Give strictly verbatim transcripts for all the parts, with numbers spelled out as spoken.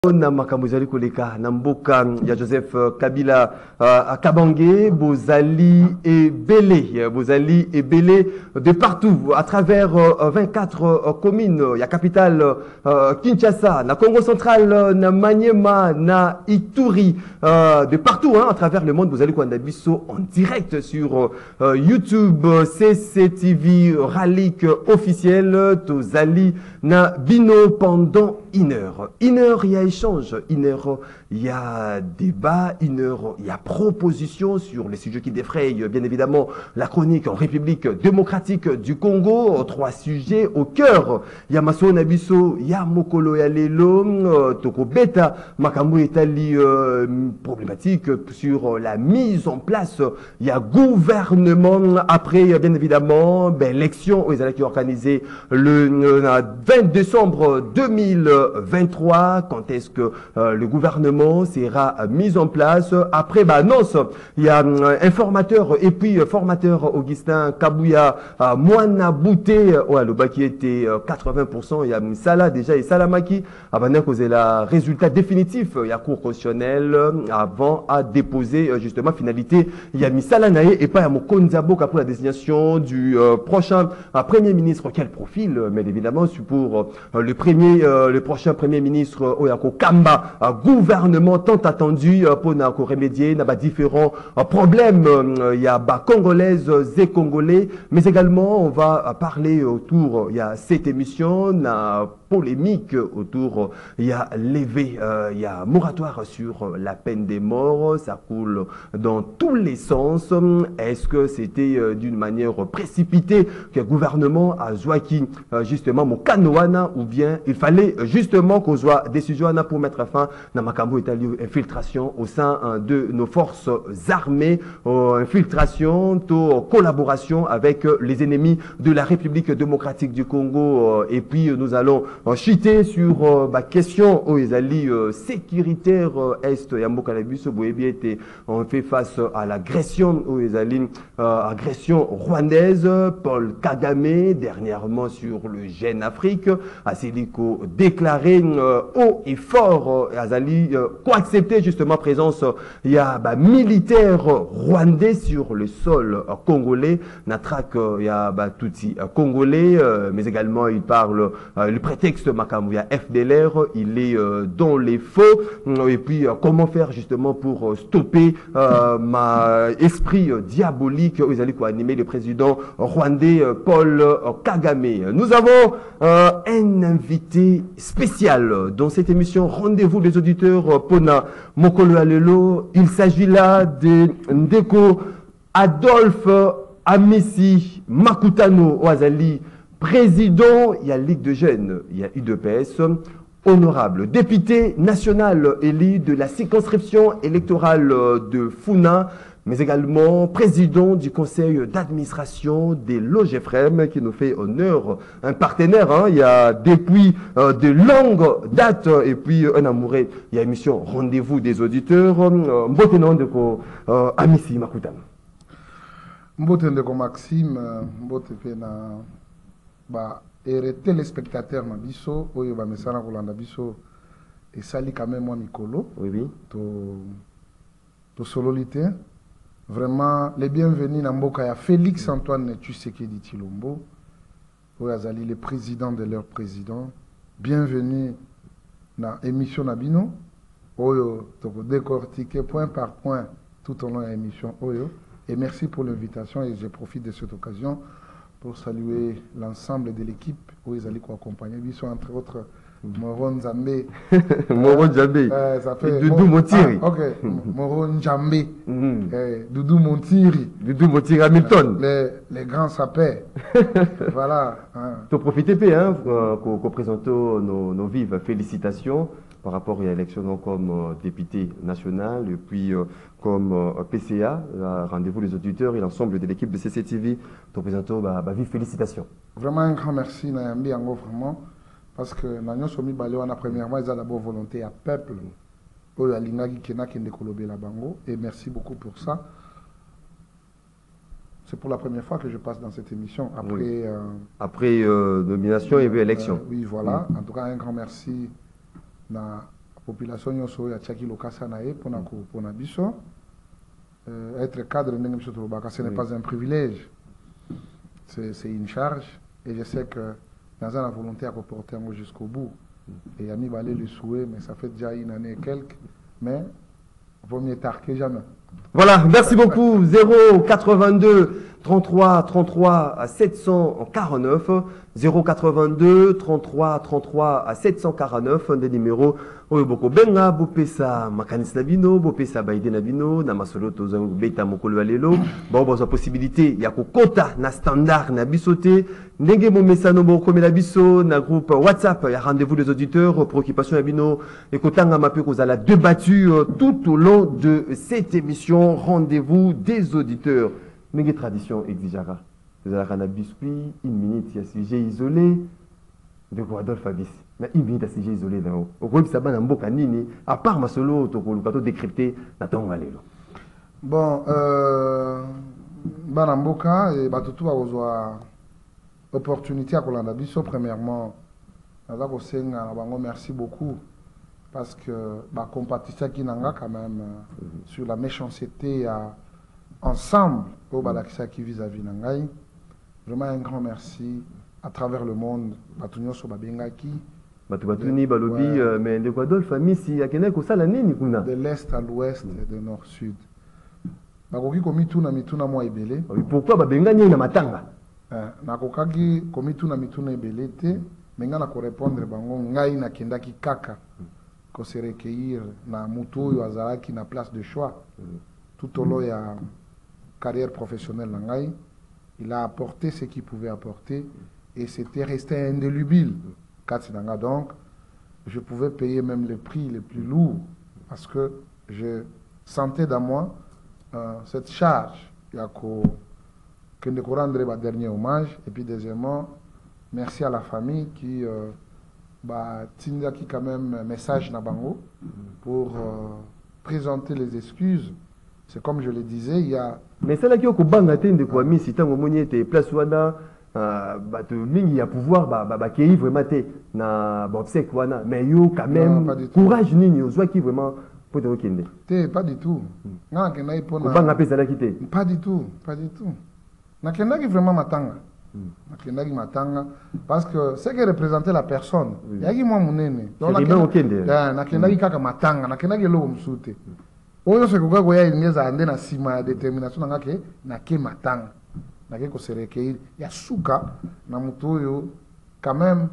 Na makambo ezali koleka na mboka ya Joseph Kabila uh, Kabange, bozali ebele, bozali ebele de partout à travers uh, vingt-quatre uh, communes, ya capitale uh, Kinshasa, na Congo central, na Maniema, na Ituri, uh, de partout hein, à travers le monde. Bozali kwanda biso en direct sur uh, YouTube, C C T V Ralik officiel, tozali na bino pendant une heure. Une heure, il y a échange. Une heure, il y a débat. Une heure, il y a proposition sur les sujets qui défrayent, bien évidemment, la chronique en République démocratique du Congo. Trois sujets au cœur. Il y a Maso Nabiso, il y a Mokolo Yalelo, Toko Beta, Makambo Etali, euh, problématique sur la mise en place. Il y a gouvernement. Après, bien évidemment, ben, l'élection aux élections organisées le euh, vingt décembre deux mille vingt-trois. Quand est-ce que euh, le gouvernement sera euh, mis en place? Après, bah, annonce, il y a euh, un formateur et puis euh, formateur Augustin Kabouya, euh, Moana Bouté, euh, ouais, le bas qui était euh, quatre-vingts pour cent, il y a Msala déjà et Salamaki, avant de causer le résultat définitif, il y a cours constitutionnel euh, avant à déposer euh, justement finalité, il y a Misala Nae et pas à Mokonzabo pour la désignation du euh, prochain euh, Premier ministre. Quel profil, euh, mais évidemment, pour euh, le premier, euh, le prochain Premier ministre euh, Oyako Kamba, euh, gouvernement tant attendu euh, pour na, remédier à différents euh, problèmes. Il euh, y a bah, congolaises et congolais, mais également on va euh, parler autour, il y a cette émission, na polémique autour, il y a levé, il y a moratoire sur la peine des morts, ça coule dans tous les sens. Est-ce que c'était euh, d'une manière précipitée que le gouvernement a Zouaki euh, justement mon canoana, ou bien il fallait justement qu'on soit décision pour mettre fin à Makambo Italien infiltration au sein hein, de nos forces armées, euh, infiltration, to, collaboration avec euh, les ennemis de la République démocratique du Congo, euh, et puis euh, nous allons euh, chuter sur euh, bah, question aux alliés euh, sécuritaires euh, est Yambo Kalabus Boébi était on fait face à l'agression aux alliés euh, agression rwandaise. Paul Kagame dernièrement sur le Jeune Afrique a Sélico déclaré euh, haut et fort euh, Azali euh, quoi accepter justement présence euh, il y a bah, militaire rwandais sur le sol euh, congolais Natrak euh, il y a bah, Tutsi euh, congolais euh, mais également il parle euh, le prétexte Makamou il y a F D L R il est euh, dans les faux euh, et puis euh, comment faire justement pour euh, stopper euh, ma esprit euh, diabolique aux alliés quoi animer le président rwandais euh, Paul euh, Kagame. Nous avons euh, un invité spécial dans cette émission. Rendez-vous les auditeurs Pona Mokolo Alelo. Il s'agit là de Ndeko Adolphe Amisi Makutano Oazali, président, il y a Ligue de Jeunes, il y a U D P S, honorable député national élu de la circonscription électorale de Funa, mais également président du conseil d'administration des Logefrem, qui nous fait honneur, un partenaire, hein, il y a depuis euh, de longues dates, et puis un amoureux, il y a émission Rendez-vous des auditeurs, Mbotenon de ko Amisi Makutano. Mbotenon de ko Maxime, Mbotenon ba et téléspectateurs na biso, oyo ba mesana kolanda biso, et sali quand même mon Nicolo, oui oui, to to sololité. Vraiment, les bienvenus dans Mboka ya Félix Antoine Tshisekedi Tshilombo, Oyazali, le président de leur président. Bienvenue dans l'émission Nabino, Oyo, toko décortiquer point par point tout au long de l'émission Oyo. Et merci pour l'invitation et je profite de cette occasion pour saluer l'ensemble de l'équipe Oyazali qui accompagne Biso, entre autres. Moron Nzambe. Moron Nzambe. Euh, ça fait Doudou Montiri. Ah, ok. Moron Nzambe. Mm. Euh, Doudou Montiri. Doudou Montiri Hamilton. Les, les grands sapins. Voilà. Hein. Tu profites, hein, qu'on qu présente nos, nos vives félicitations par rapport à l'élection donc, comme euh, député national et puis euh, comme euh, P C A. Rendez-vous les auditeurs et l'ensemble de l'équipe de C C T V. Tu présentes bah, bah, vive félicitations. Vraiment un grand merci, Nayambi Ango, vraiment. Parce que nous sommes premièrement, ils ont d'abord volonté à peuple. Et merci beaucoup pour ça. C'est pour la première fois que je passe dans cette émission. Après, oui. euh, Après euh, nomination et euh, élection. Euh, oui, voilà. Mm. En tout cas, un grand merci à population nyonso ya tchaki lokasa na ye pona ko pona biso euh, être cadre ndenge biso tolobaka ce n'est Oui. pas un privilège, c'est c'est une charge et je sais que dans la volonté à porter jusqu'au bout et Yami Balé le souhait mais ça fait déjà une année et quelques mais vaut mieux tard que jamais. Voilà, merci beaucoup. zéro quatre-vingt-deux trente-trois trente-trois à sept cent quarante-neuf. zéro quatre-vingt-deux trente-trois trente-trois à sept cent quarante-neuf. Des numéros. Oyo boko benga bopesa makanisi na bino, bopesa baide na bino, na masolo toza beta mokolo ya lelo. Bon, bon, possibilité ya kokota na standard na bisote. Ndenge mo mesano bo komela biso na groupe WhatsApp ya rendez-vous des auditeurs, préoccupation ya bino et kotanga mape kozala débattu tout au long de cette émission rendez-vous des auditeurs. Ndenge tradition exigera. Vous avez un biscuit, une minute, il y a sujet isolé. De quoi Adolphe Fabrice. Mais une minute à sujet isolé dans haut. Au groupe, ça va dans beaucoup nini. À part ma solo, tu peux le décrypter. N'attends pas les Bon, euh, Banamboka et Batutu a besoin opportunité à Kolanda Bisso. Premièrement, merci beaucoup parce que ma compétition qui n'a quand même euh, sur la méchanceté à ensemble au Balakisa qui vis-à-vis Nangai. Vraiment un grand merci à travers le monde. Batunyo so babengaki. Batubatuni balobi mais de quoi Adolphe Misi ya kena ko sala nini kuna. De l'est à l'ouest et de nord sud. Bakoki komi tuna mituna mo ebele. Pourquoi babengani na matanga? Na kokaki komi tuna mituna ebele te, menga na ko répondre bango ngai na kendaki kaka. Ko se recueillir na mutu yo azalaki na place de choix. Tout au long de la carrière professionnelle Nangai, il a apporté ce qu'il pouvait apporter et c'était resté indélébile. Donc, je pouvais payer même les prix les plus lourds parce que je sentais dans moi euh, cette charge. Il y a que de rendre ma dernier hommage et puis deuxièmement, merci à la famille qui euh, bah, tinda qui quand même un message Nabango pour euh, présenter les excuses. C'est comme je le disais, il y a... Mais c'est là qu'il y a un bang à de quoi mis si tant que mon était place wana bato mingi ya pouvoir ba ba qui vraiment té na bobsek wana mais yo quand même courage nini ozwa qui vraiment pour te okende. Té pas du tout. Na kenda ipona. Bang a pesa la kité. Pas du tout, pas du tout. Na kenda qui vraiment matanga. Na kenda qui matanga parce que c'est que représentait la personne. Ya ki moi munene. Donc na okende. Na kenda qui kaka matanga, na kenda qui lo msute. Oyo se kuka ko ya ingeza ande na sima ya détermination na ke na ke matanga na ke ko se recueillir ya suka na mutu oyo quand même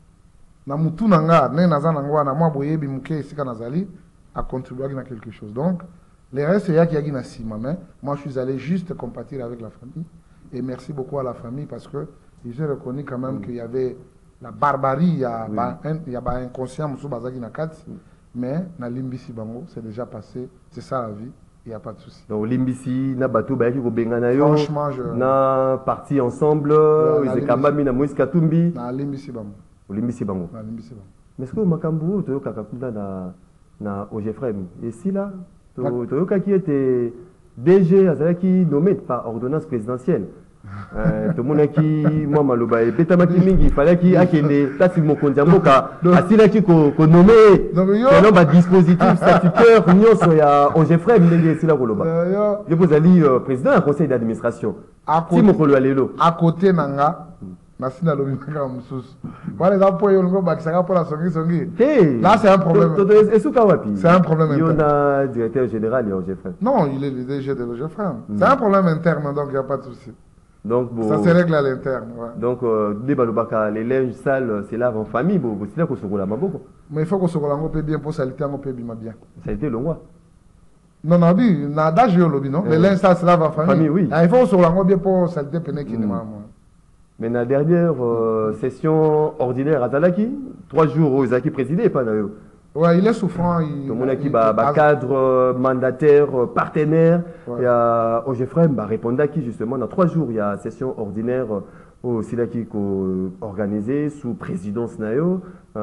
na mutu nanga ne naza nangwa na mwa boyebi muke sika nazali a contribué à quelque chose. Donc les restes ya ki na sima mais moi je suis allé juste compatir avec la famille et merci beaucoup à la famille parce que ils ont reconnu quand même mm. qu'il y avait la barbarie, il y a oui. ba, un, il y a ba inconscient musu bazaki na kati. Mm. Mais na Limbisi Bango, c'est déjà passé, c'est ça la vie, il n'y a pas de souci. Donc Limbisi, na bateau bayaki ko bengana yo. Franchement, je na parti ensemble, ils ekambami na Moïse Katumbi. Na Limbisi Bango. Limbisi Bango. Na Limbisi Bango. Mais est-ce que makambu to yoka kakunda na na Ogefrem et si là to to yoka qui était D G azalaki nommé par ordonnance présidentielle. Euh, tout le monde qui moi maloba et betamaki mingi fallait qui akende tasi mokonzi mboka asila ki ko ko nommer selon ba dispositif statutaire nyonso ya Ogefrem ndenge sila koloba je vous ali président du conseil d'administration si mokolo alelo à côté nanga nasina lobi maka mususu wale za po yolongo bakisaka pour la songi songi là c'est un problème esuka wapi c'est un problème interne il y a un directeur général ya Ogefrem non il est le D G de Ogefrem c'est un problème interne donc il n'y a pas de souci. Donc, bon, ça se règle à l'interne. Ouais. Donc, euh, les linges sales, c'est là en famille. Bon, c'est là qu'on se roule à Maboko. Mais il faut qu'on se roule un peu bien pour salité, un peu bien. Ça a été le mois. Non, non, oui, on a d'âge au lobby, non? Les linges sales, c'est là en famille. famille oui. Ah, il faut qu'on se roule un peu bien pour salité, péné qui n'est pas moi. Mais dans la dernière euh, session ordinaire à Zalaki, trois jours où Zaki présidait, pas d'ailleurs. Ouais, il est souffrant. Il, tout le monde qui ba, ba cadre, mandataire, partenaire. Ouais. Il y a Ogefrem bah, répondait à qui justement dans trois jours il y a session ordinaire au Silaki organisée sous présidence Nayo.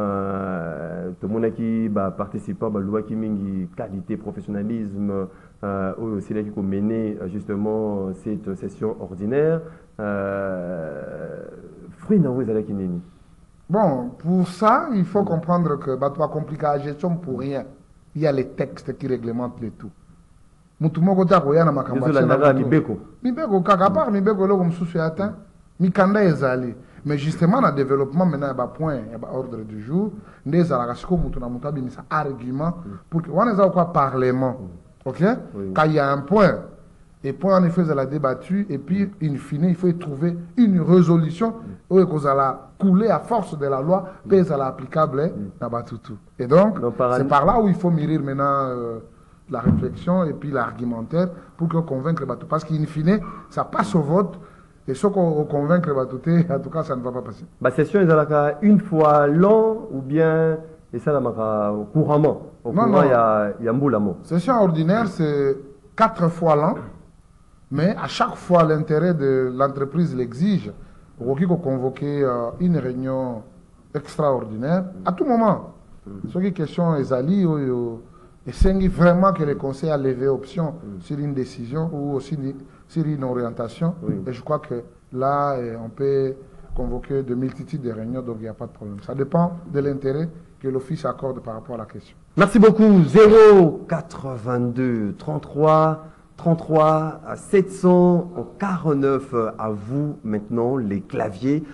Euh, tout le monde qui bah, participant à loi qui mingi qualité professionnalisme euh, au Silaki qui mené justement cette session ordinaire. Euh, fruit n'a vous qui nini. Bon, pour ça, il faut comprendre que bah, tu vas compliquer la gestion pour rien. Il y a les textes qui réglementent le tout. Mutumoko tako yana makamba Désolé, chena Naga mutu. Mibeko. Mibeko kaka part Mibeko loko msusu yata. Mikanda ezali. Mais justement, dans le développement, maintenant, il y a un point, il y a un ordre du jour. Nous avons un argument pour que. On a quoi parlement. Ok? Oui. Quand il y a un point, et point en effet, elle a débattu, et puis, in fine, il faut trouver une résolution où elle a coulé à force de la loi, puis elle est applicable dans tout. Et donc, c'est par là où il faut mûrir maintenant euh, la réflexion et puis l'argumentaire pour que convaincre le bateau. Parce qu'in fine, ça passe au vote. Et ce qu'on convaincre, en tout cas, ça ne va pas passer. La session est une fois l'an ou bien et ça couramment. Au non, courant, il y a, y a Mboulamo. Session ordinaire, c'est quatre fois l'an, mais à chaque fois, l'intérêt de l'entreprise l'exige. Il faut convoquer euh, une réunion extraordinaire à tout moment. Mm. Ce qui est question est ali, et c'est vraiment que le conseil a levé option mm. sur une décision ou aussi sur une orientation. Oui. Et je crois que là, on peut convoquer de multitudes de réunions, donc il n'y a pas de problème. Ça dépend de l'intérêt que l'Office accorde par rapport à la question. Merci beaucoup. zéro quatre-vingt-deux trente-trois trente-trois à sept cent quarante-neuf. À vous maintenant les claviers.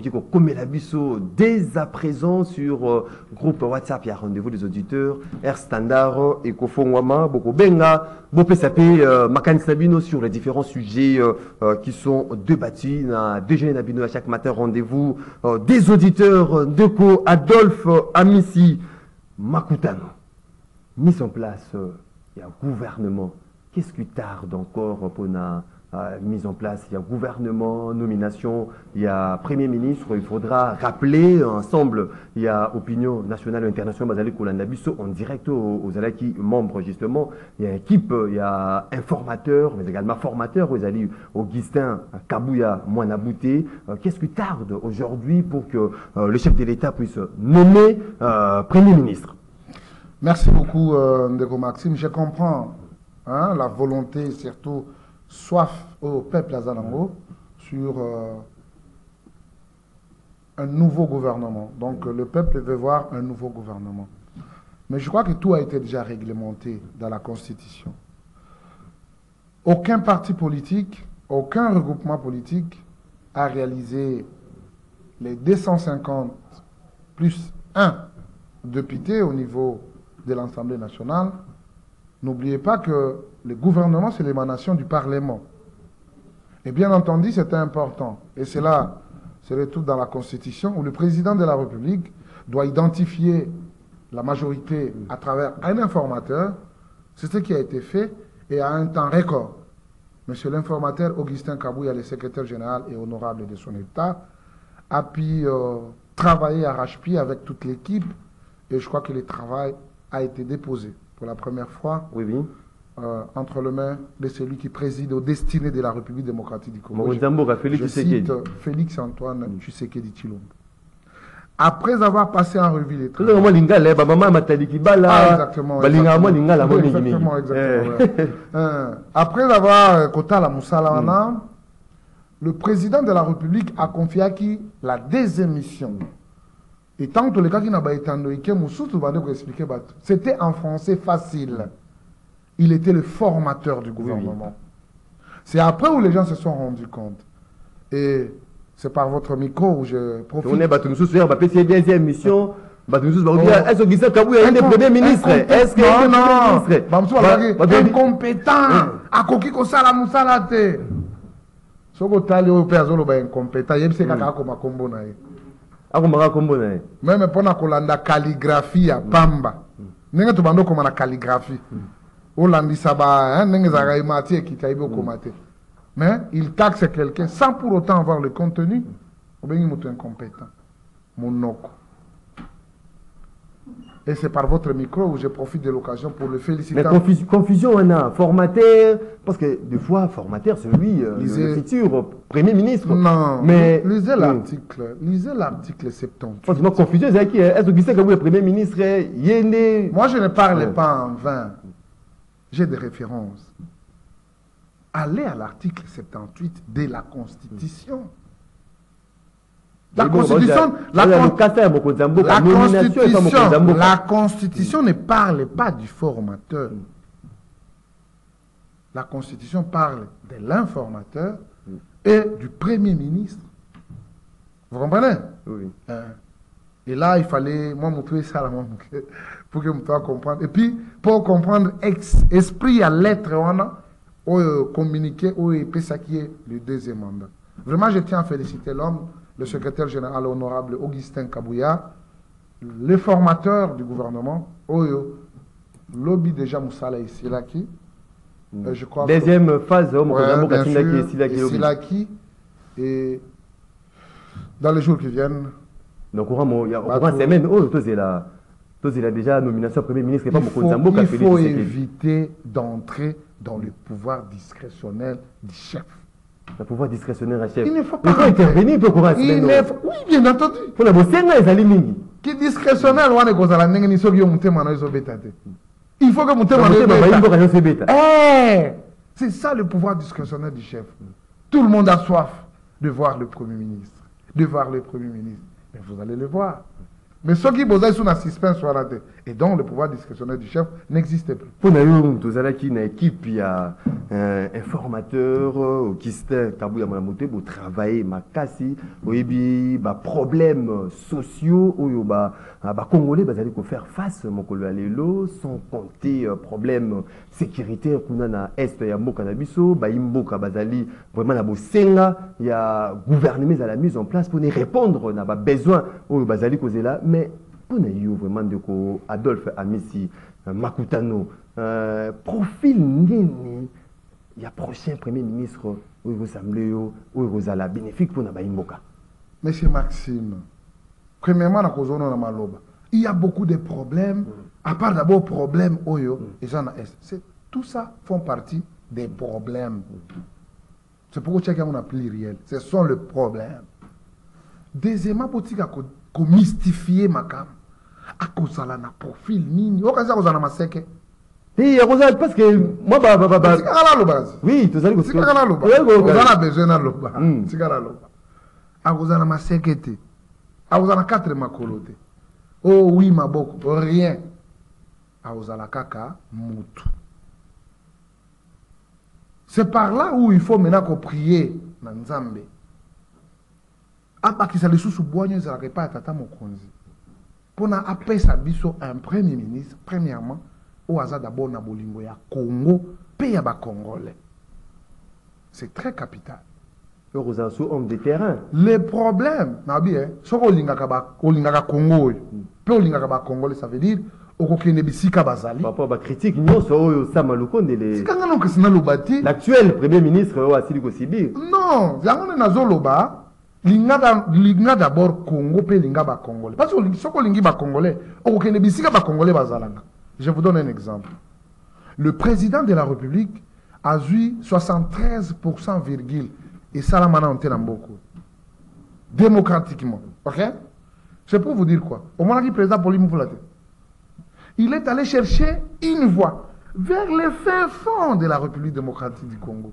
Dès à présent sur euh, groupe WhatsApp, il y a rendez-vous des auditeurs. Air Standard et Kofongwama, Boko Benga, Bopé Sapé, Makan Sabino sur les différents sujets euh, euh, qui sont débattus. Na déjeuner Nabino à chaque matin, rendez-vous euh, des auditeurs de Co Adolphe Amissi Makutano. Mise en place, il euh, y a un gouvernement. Qu'est-ce qui tarde encore pour la euh, mise en place? Il y a gouvernement, nomination, il y a Premier ministre. Il faudra rappeler ensemble, il y a opinion nationale et internationale, en direct aux, aux Alaki membres justement. Il y a équipe, il y a informateur, mais également formateur. Vous allez Augustin Kabouya Mouanabouté. Euh, Qu'est-ce qui tarde aujourd'hui pour que euh, le chef de l'État puisse nommer euh, Premier ministre? Merci beaucoup, euh, Ndeko Maxime. Je comprends. Hein, la volonté, surtout, soif au peuple Azanango sur euh, un nouveau gouvernement. Donc, le peuple veut voir un nouveau gouvernement. Mais je crois que tout a été déjà réglementé dans la Constitution. Aucun parti politique, aucun regroupement politique a réalisé les deux cent cinquante plus un députés au niveau de l'Assemblée nationale. N'oubliez pas que le gouvernement, c'est l'émanation du Parlement. Et bien entendu, c'est important. Et cela se retrouve dans la Constitution où le président de la République doit identifier la majorité à travers un informateur. C'est ce qui a été fait et à un temps record. Monsieur l'informateur Augustin Kabouya, le secrétaire général et honorable de son État, a pu euh, travailler arrache-pied avec toute l'équipe et je crois que le travail a été déposé pour la première fois oui, oui. Euh, entre les mains de celui qui préside aux destinées de la République démocratique du Congo. Je, je cite Félix Antoine mm. Tshisekedi Tshilombo. Après avoir passé en revue les travaux... Ah, exactement. Exactement, exactement. euh, après avoir Kota la Moussalana, mm. le président de la République a confié à qui la deuxième mission. Et tant que les cas qui n'ont pas été expliquer, c'était en français facile. Il était le formateur du gouvernement. Oui, oui. C'est après où les gens se sont rendus compte. Et c'est par votre micro où je profite. On est battu nous sur la deuxième mission. Est-ce que c'est Kabouya est premier ministre? Est-ce que non non. Incompétent. À coquille comme ça la moussalate. Ce que tu as dit au père Zolo est incompétant. Il y a des gens qui ont combo na. Même pour la calligraphie à Pamba. N'est-ce pas comme la calligraphie? Mais il taxe quelqu'un sans pour autant avoir le contenu. Il est incompétent. Et c'est par votre micro où je profite de l'occasion pour le féliciter. Mais confus, confusion, on a formateur, parce que des fois, formateur, c'est lui, euh, lisez, le futur Premier ministre. Non, mais lisez l'article, lisez l'article soixante-dix-huit. Franchement, confusion, c'est qui? Est-ce que c'est le Premier ministre? Yéné. Moi, je ne parle ouais. pas en vain. J'ai des références. Allez à l'article soixante-dix-huit de la Constitution. La Constitution, la, la, la Constitution, la Constitution ne parle pas du formateur. La Constitution parle de l'informateur et du Premier ministre. Vous comprenez? Oui. Euh, et là, il fallait, moi, montrer ça pour que vous puissiez comprendre. Et puis, pour comprendre ex, esprit à lettre, on a ou communiquer, ou ça qui est le deuxième mandat. Vraiment, je tiens à féliciter l'homme, le secrétaire général honorable Augustin Kabouya, le formateur du gouvernement, Oyo, lobby déjà Moussala et Silaki. Euh, je crois deuxième que... phase, oh, ouais, bien sûr, et Silaki, et Silaki. Et dans les jours qui viennent. Donc, il y a une semaine, oh, c'est la, la déjà nomination Premier ministre. Il faut, il faut éviter d'entrer dans le pouvoir discrétionnel du chef. Le pouvoir discrétionnaire à chef. Il ne faut pas il faut intervenir pour courir. Il ne faut... Oui, bien entendu. Pour la bosser, les aliments. Qui discrétionnel, on est comme ça, la nègre ni soki monter maintenant ils sont bêtés. Il faut que monter maintenant. Eh, c'est ça le pouvoir discrétionnel du chef. Tout le monde a soif de voir le Premier ministre, de voir le Premier ministre. Mais vous allez le voir. Mais ceux qui bossent sur la suspense sur la tête. Et donc le pouvoir discrétionnaire du chef n'existe plus. Pour nous, tous à qui une équipe, il y a un formateur qui s'est tabou à monter pour travailler ma casse, ou bien problèmes sociaux ou bah congolais bah allez faire face mon coloalelo sans compter problèmes sécuritaires qu'on a na est ya mboka na biso ba imboka bazali vraiment na bosenga il y a gouvernement à la mise en place pour répondre na ba besoin ou bazali kozela. Mais pour nous, vraiment, de Adolphe Amissi, Makutano, euh, profil Ngeni, il y a prochain Premier ministre, où il ressemble, où il ressemble bénéfique pour Nabaïmboka. Monsieur Maxime, premièrement, il y a beaucoup de problèmes, à part d'abord problèmes, Oyo, et Jean Est. Tout ça font partie des problèmes. C'est pourquoi tu as un pluriel. Ce sont les problèmes. Deuxièmement, pour que mystifier ma cam à cause de la profil nini au cas où on a masqué et parce que moi bah bah bah oui tu sais que c'est quand on a besoin de l'oba c'est quand l'oba à cause de la masqué à cause de la quatre makolote oh oui ma beaucoup rien à cause de la kaka mutu c'est par là où il faut maintenant prier na Nzambe. Qui ça les sous boignes ça la pas tata mokonzi pour na appeler sa biso un premier ministre premièrement au hasard d'abord na bolingo ya Congo pays ba congolais c'est très capital aux hommes de terrain les problèmes na bien so ko lingaka ba ko lingaka Congo pe o lingaka ba congolais ça veut dire okokende bisika bazali papa ba critique nyonso oyo samaluko ndele sikanga non que sina lobati l'actuel premier ministre o asili ko sibir non yango na zoloba linga d'abord Congo pe linga ba congolais parce que soko lingi ba congolais okokende bisika ba congolais bazalanga. Je vous donne un exemple. Le président de la République a eu soixante-treize pour cent virgule et ça la mana onté beaucoup démocratiquement. OK? C'est pour vous dire quoi? Au moment où le président Paul Moufoulat, il est allé chercher une voie vers les fins fonds de la République démocratique du Congo.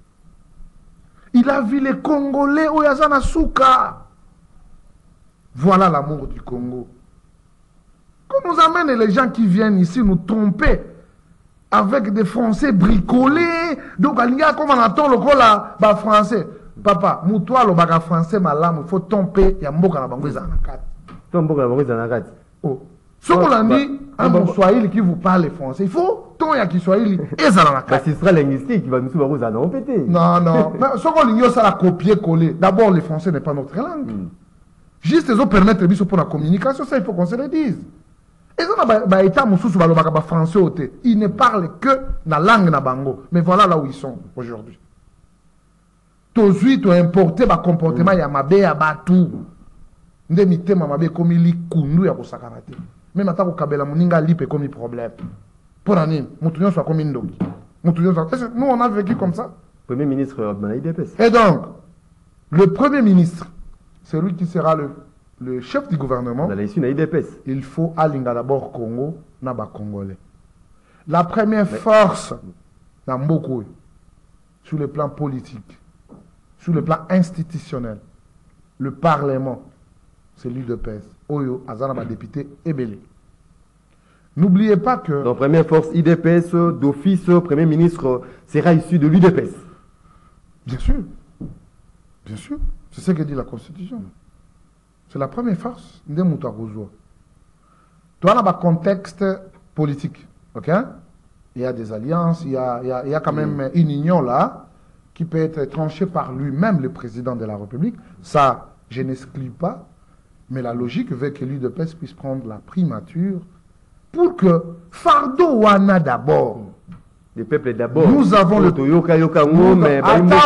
Il a vu les Congolais au Yazana Souka. Voilà l'amour du Congo. Qu'on nous amène les gens qui viennent ici nous tromper avec des Français bricolés. Donc, il y a comme on attend le cola, bah français. Papa, moutoua le baga français malam, il faut tomber. Il y a mboka na bango zanakat. Tomboka na bango zanakat. Oh. Ce qu'on a dit, un bon Swahili qui vous parle français, il faut ton ya qui Swahili et ça la carte. Ce sera linguistique qui va nous souvoir à nous péter. Non, non. Ce qu'on a dit, ça la copier-coller. D'abord, le français n'est pas notre langue. Mm. Juste les autres permettre de pour la communication, ça il faut qu'on se le dise. Et ça, bah, état moussou sur le français au thé. Ils ne parlent que la langue na bango. Mais voilà là où ils sont aujourd'hui. Tozui, tu as importé le comportement, il y a ma bé à batou. Ndemite mamabe comme il kundu ya kosakanate. Même attends kabela muninga lipe comme problème. Pour année, mutunyo soit comme indoki. Mutunyo soit. Nous on a vécu comme ça. Premier ministre Obama I D P S. Et donc, le premier ministre, c'est lui qui sera le, le chef du gouvernement. Dans l'issue I D P S. Il faut alinga d'abord Congo, naba congolais. La première Mais... force dans beaucoup sur le plan politique, sur le plan institutionnel, le Parlement, c'est l'U D P S. Oyo, Azana, député Ebele. N'oubliez pas que... Donc, première force I D P S d'office, Premier ministre sera issu de l'U D P S. Bien sûr. Bien sûr. C'est ce que dit la Constitution. C'est la première force de Moutagouzou. Toi, on a un contexte politique. Ok? Il y a des alliances, il y a, il y a, il y a quand même mm. une union là qui peut être tranchée par lui-même, le président de la République. Ça, je n'exclus pas. Mais la logique veut que l'U D P S puisse prendre la primature pour que Fardo Wana d'abord. Le peuple d'abord. Nous avons le Toyoka Yoka Ngo, mais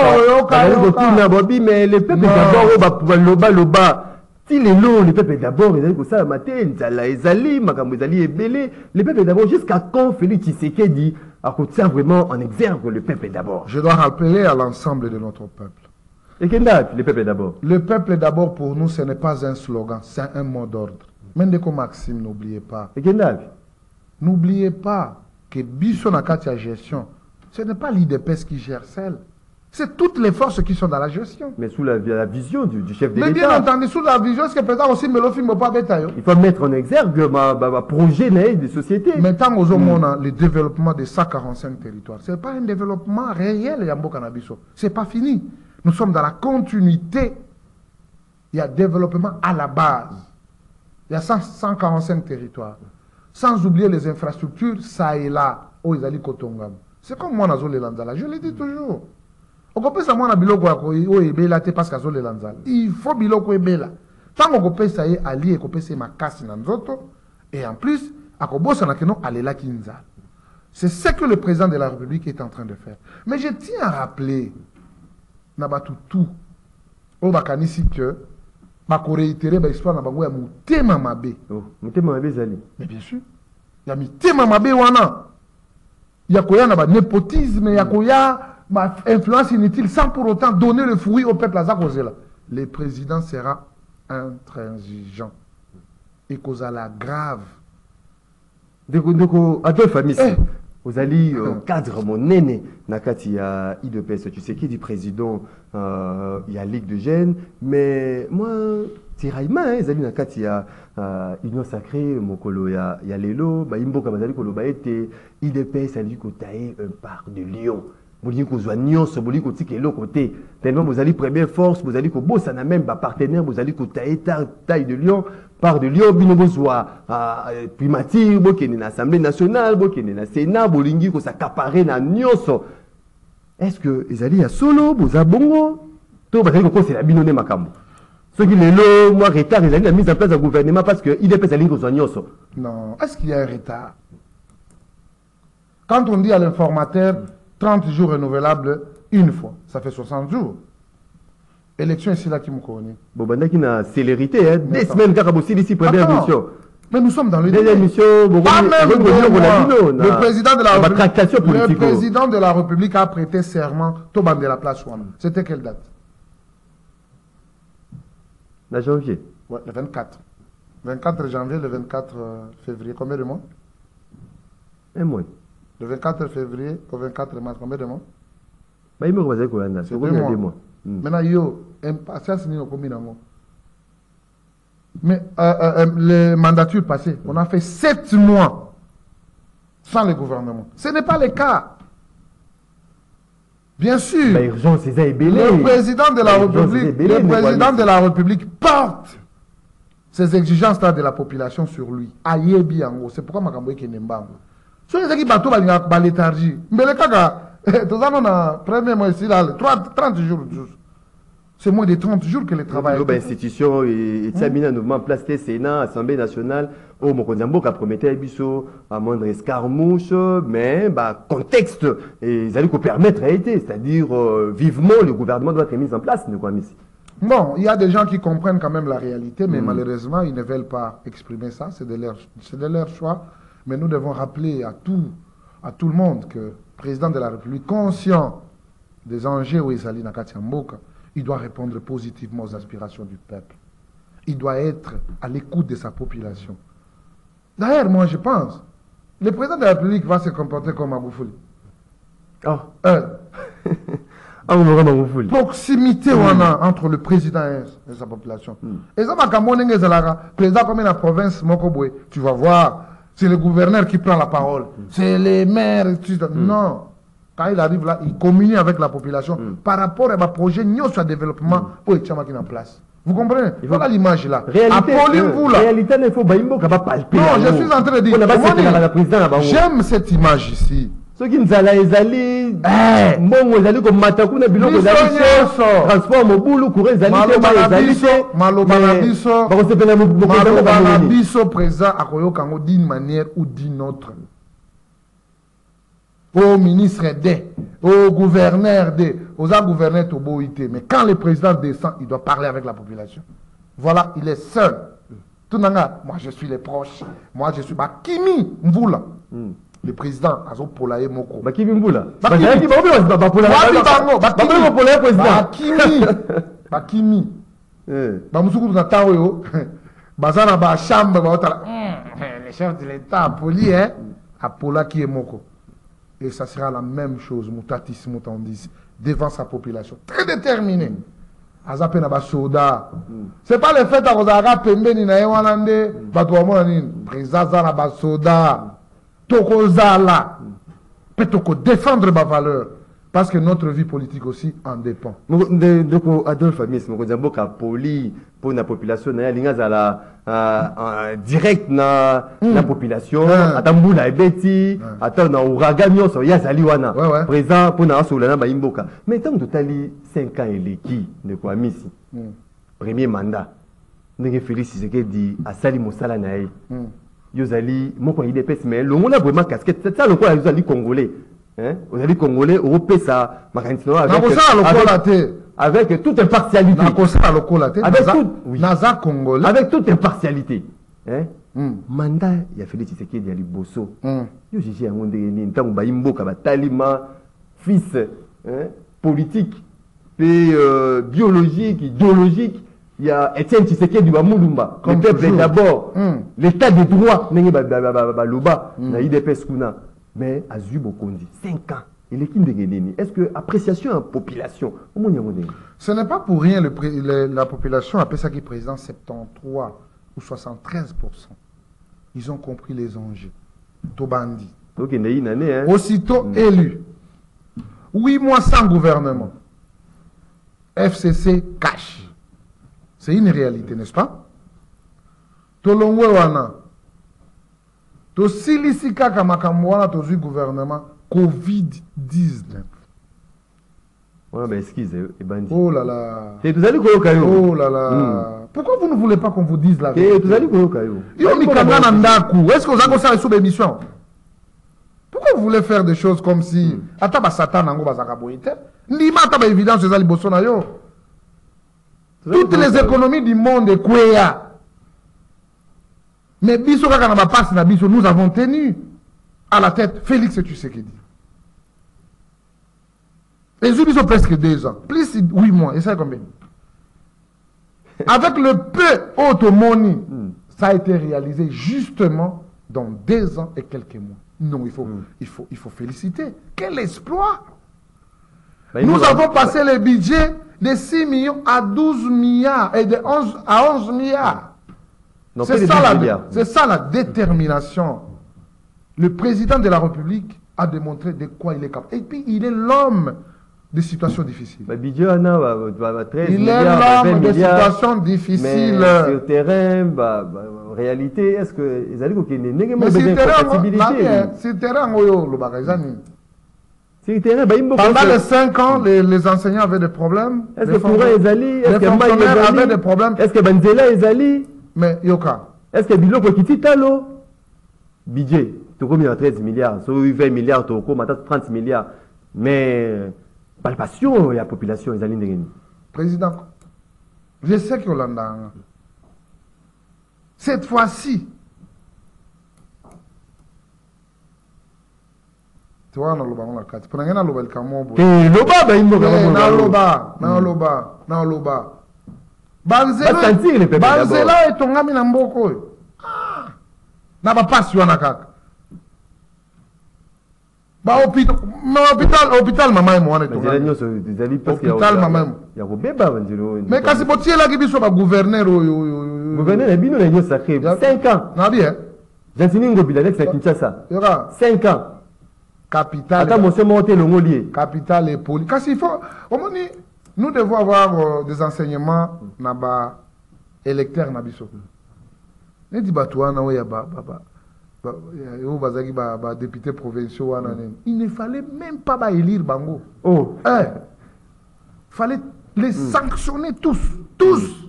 mais le peuple d'abord, loba loba. Si les lots, le peuple d'abord, ils ont ça matin, Nzala Ezali, Makambo Ezali Ebele, le peuple d'abord, jusqu'à quand Félix Tshisekedi a tient vraiment en exergue le peuple d'abord. Je dois rappeler à l'ensemble de notre peuple. Et qu'est-ce que le peuple d'abord? Le peuple d'abord pour nous, ce n'est pas un slogan, c'est un mot d'ordre. Même comme Maxime, n'oubliez pas. Et qu'est-ce que N'oubliez pas que Bisso Nakatia gestion, ce n'est pas l'I D P S qui gère celle. C'est toutes les forces qui sont dans la gestion. Mais sous la, la vision du, du chef de l'État. Mais bien entendu, sous la vision, est-ce que le président aussi me le filme pas bêta? Il faut mettre en exergue ma, ma, ma projet des sociétés. Maintenant, aux hommes, on a le développement de cent quarante-cinq territoires. Ce n'est pas un développement réel, Yambo Canabiso. Ce n'est pas fini. Nous sommes dans la continuité. Il y a développement à la base. Il y a cent quarante-cinq territoires. Sans oublier les infrastructures, ça et là, au Izali Kotongam. C'est comme moi, Nazo Lelanzala. Je le dis toujours. On peut savoir na biloko o ebela te parce qu'azo Lelanzala. Il faut biloko ebela. Tant qu'on peut ça y allier, qu'on peut se makasi na nzoto, et en plus, akobosa na keno alela kinza. C'est ce que le président de la République est en train de faire. Mais je tiens à rappeler, nabatu tout, au bakanisi que, bako réitérer ba histoire na bango ya mutema mabe. Oh, mutema mabe zali. Mais bien sûr. Il y a mutema mabe wana. Il y a koya na ba népotisme, il y a koya ma influence inutile sans pour autant donner le fruit au peuple à Zakozela. Le président sera intransigeant et causera grave. Donc, à deux familles, vous allez cadre mon aîné, Nakati ya I D P S, tu sais qui dit président, il y a Ligue de Jeunes, mais moi, tiraillement, ils allaient Nakati ya Union Sacrée, Mokolo ya Lelo, Imbo Kamazali Kolo Baete, I D P S a dit qu'on taille un parc de Lyon. Vous dites que vous avez une nuance, vous dites que l'autre côté. Tellement vous allez première force, vous allez que vous ça n'a même pas partenaire, vous allez que taille taille de Lyon, part de Lyon, bino vous primature, vous qui est dans l'Assemblée nationale, vous qui est dans le Sénat, vous lingi que ça caparé na nuance. Est-ce que les alliés à solo, vous avez bon, tout va dire que c'est la binone makambo. Ceux qui les lots, moi retard, ils allaient la mise en place d'un gouvernement parce que il dépend de la ligne que nuance. Non, est-ce qu'il y a un retard? Quand on dit à l'informateur trente jours renouvelables une fois. Ça fait soixante jours. Élection ici là qui me connaît. Bon, ben, il y a une célérité, hein. Des semaines car aussi d'ici première mission. Mais nous sommes dans le deuxième mission. Pas même le président de la République. Le président de la République a prêté serment tout bas de la place. C'était quelle date? La janvier. Ouais, le vingt-quatre. vingt-quatre janvier, le vingt-quatre février. Combien de mois? Un mois. Le vingt-quatre février au vingt-quatre mars, combien de mois? Bah, il me revoisait quoi, c'est deux mois. Maintenant, yo, impatience ni combien de mois? Mais euh, euh, les mandatures passées, on a fait sept mois sans le gouvernement. Ce n'est pas le cas. Bien sûr, bah, urgence, le président de la République, le président de la République porte ces exigences-là de la population sur lui. Aïe bien, c'est pourquoi Makamboy qui n'est pas. Ce qui bateau va léthargie. Mais le cas, tout ça, on a premier mois ici, là, trente jours. C'est moins de trente jours que le travail. L'institution est terminée en mouvement place Sénat, Assemblée nationale, au Mokonzambo qui a promis à Bisso, à moindre escarmouche, mais bah, contexte, et ils allaient permettre à été, c'est-à-dire euh, vivement le gouvernement doit être mis en place. Bon, il y a des gens qui comprennent quand même la réalité, mais mm. malheureusement, ils ne veulent pas exprimer ça, c'est de leur, c'est de leur choix. Mais nous devons rappeler à tout, à tout le monde que le président de la République, conscient des enjeux où il s'allie dans Katiamboka, il doit répondre positivement aux aspirations du peuple. Il doit être à l'écoute de sa population. D'ailleurs, moi je pense, le président de la République va se comporter comme Magoufouli. Oh. Euh. proximité wana entre le président et sa population. Et ça, le président comme la province, tu vas voir, c'est le gouverneur qui prend la parole, c'est les maires. Non, quand il arrive là, il communie avec la population par rapport à un projet de développement pour être en place. Vous comprenez? Voilà l'image là. Réalité, euh, là. Réalité, il faut pas palper. Non, je suis en train de dire. J'aime cette image ici. Ceux qui nous allaient, ils allaient. Bon, ils allaient comme Matakuna, Bilo, ils allaient. Transport, Moboulou, Kouré, ils allaient. Malo Banabiso. Malo Banabiso présent à Koyo Kango d'une manière ou d'une autre. Au ministre D, au gouverneur D, aux gouverneurs Toboïté. Mais quand le président descend, il doit parler avec la population. Voilà, il est seul. Tout nanga, moi je suis les proches. Moi je suis Bakimi Mvoula. Le président Azo Polaye Moko. Bakimi Mvoula. Bakimi Bakimi. Bamusuku Nataoyo. Bazana ba chambre ba le chef de l'État poli hein Apola qui est Moko. Et ça sera la même chose, Moutatis Moutandis, devant sa population. Très déterminé. Azape na ba soda. C'est pas le fait à pembeni na yewanande, batouamo nini. Président na ba soda. Tokozala. Peut-être défendre ma valeur. Parce que notre vie politique aussi en dépend. Donc, Adolphe Amis, je dis que poli pour la population, il y a direct na la population. Attends, la Betty, attends, na Ouraganio, so Yazaliwana. Présent pour na Solana Baimboka. Mais tant que tu cinq ans et les qui de quoi Miss. Premier mandat. Nous Félix Tshisekedi a sali Moussala Naï. Yozali, mon point I D P S, mais le monde a vraiment casquette. C'est ça le quoi, ils ont Congolais. Hein? Vous allez Congolais, Européen, ça, avec, avec, avec toute impartialité. Avec, tout, oui. Avec toute impartialité. Hein? Mm. Mandat, il y a Félix Tshisekedi, il y a Liboso. Yo j'ai un monde ni tant baimbo kaba talima fils hein? Politique, puis euh, biologique, idéologique. Il y a Etienne Tshisekedi du Bamulumba. Le peuple d'abord. L'état de droit, n'est pas Baluba, na I D P S Kuna. Mais Azu Bokondi, cinq ans. Il est qui de Est-ce que appréciation en population, ce n'est pas pour rien le, le, la population appelle ça qui est président soixante-treize ou soixante-treize pour cent. Ils ont compris les enjeux. Tobandi. Okay, une année, hein. Aussitôt mm. élu. huit mois sans gouvernement. F C C cash. C'est une réalité, n'est-ce pas? Tolongwe wana. To silisika kamakamwana to zu gouvernement covid dix-neuf. Ouais, mais excuse, et bandit. Oh là là. Et vous allez quoi au caillou? Oh là là. Mm. Pourquoi vous ne voulez pas qu'on vous dise la vérité? Et vous allez quoi au caillou? Yo mikanga nandaku. Est-ce que vous avez ça sous émission? Pourquoi vous voulez faire des choses comme si ataba satan nango bazaka boyete? Ndima ataba évidence ces ali bosso na yo. Toutes les économies du monde est quoi? Mais biso kaka na passe na biso nous avons tenu à la tête Félix Tshisekedi. Et ils ont presque deux ans, plus huit mois, et ça combien? Avec le peu automoni, ça a été réalisé justement dans deux ans et quelques mois. Non, il faut, mm. il faut, il faut féliciter. Quel exploit! Ben, nous avons passé le budget de six millions à douze milliards et de onze à onze milliards. C'est ça, la, ça la détermination. Le président de la République a démontré de quoi il est capable. Et puis, il est l'homme des situations difficiles. Bah, il est l'homme des situations difficiles. Mais sur le terrain, bah, bah, en réalité, est-ce que les alliés qui n'ont pas de compatibilité? Sur le terrain, le bagazani. Pendant les cinq ans, les, les enseignants avaient des problèmes. Est-ce que Koura est allé? Est-ce que fonctionnaires avaient des problèmes? Est-ce que Banzela est allé? Mais Yoka. Est-ce que Biloko qui titalo? Budget, tu as treize milliards, sur vingt milliards, tu as trente milliards. Mais, palpation, il y a la population, ils allaient. Président, je sais que Hollanda, cette fois-ci, tu vois, on a le carte. Tu as le camo. Tu as le loba, na loba, na loba. Banzela et ton ami Namboko. Na ba passe wana kaka. Bah, hôpital, hôpital, hôpital, maman et moi, on est Mais il y a des amis parce qu'il y a hôpital, maman. Il y a des bébés, mais quand c'est pour tirer là, qui soit gouverneur, gouverneur, il y a une sacrée. cinq ans. Non, bien. J'enseigne Ngobiladex à Kinshasa. cinq ans. Capital. Attends, monsieur monté le Molier. Capital et poli. Quand il faut, nous devons avoir euh, des enseignements naba électeurs nabiso. Ne dis pas toi, na oya ba ba ba. Yo bazaki ba ba député provinciaux wana. Il ne fallait même pas ba élire Bango. Oh. Eh. Fallait les sanctionner tous, tous.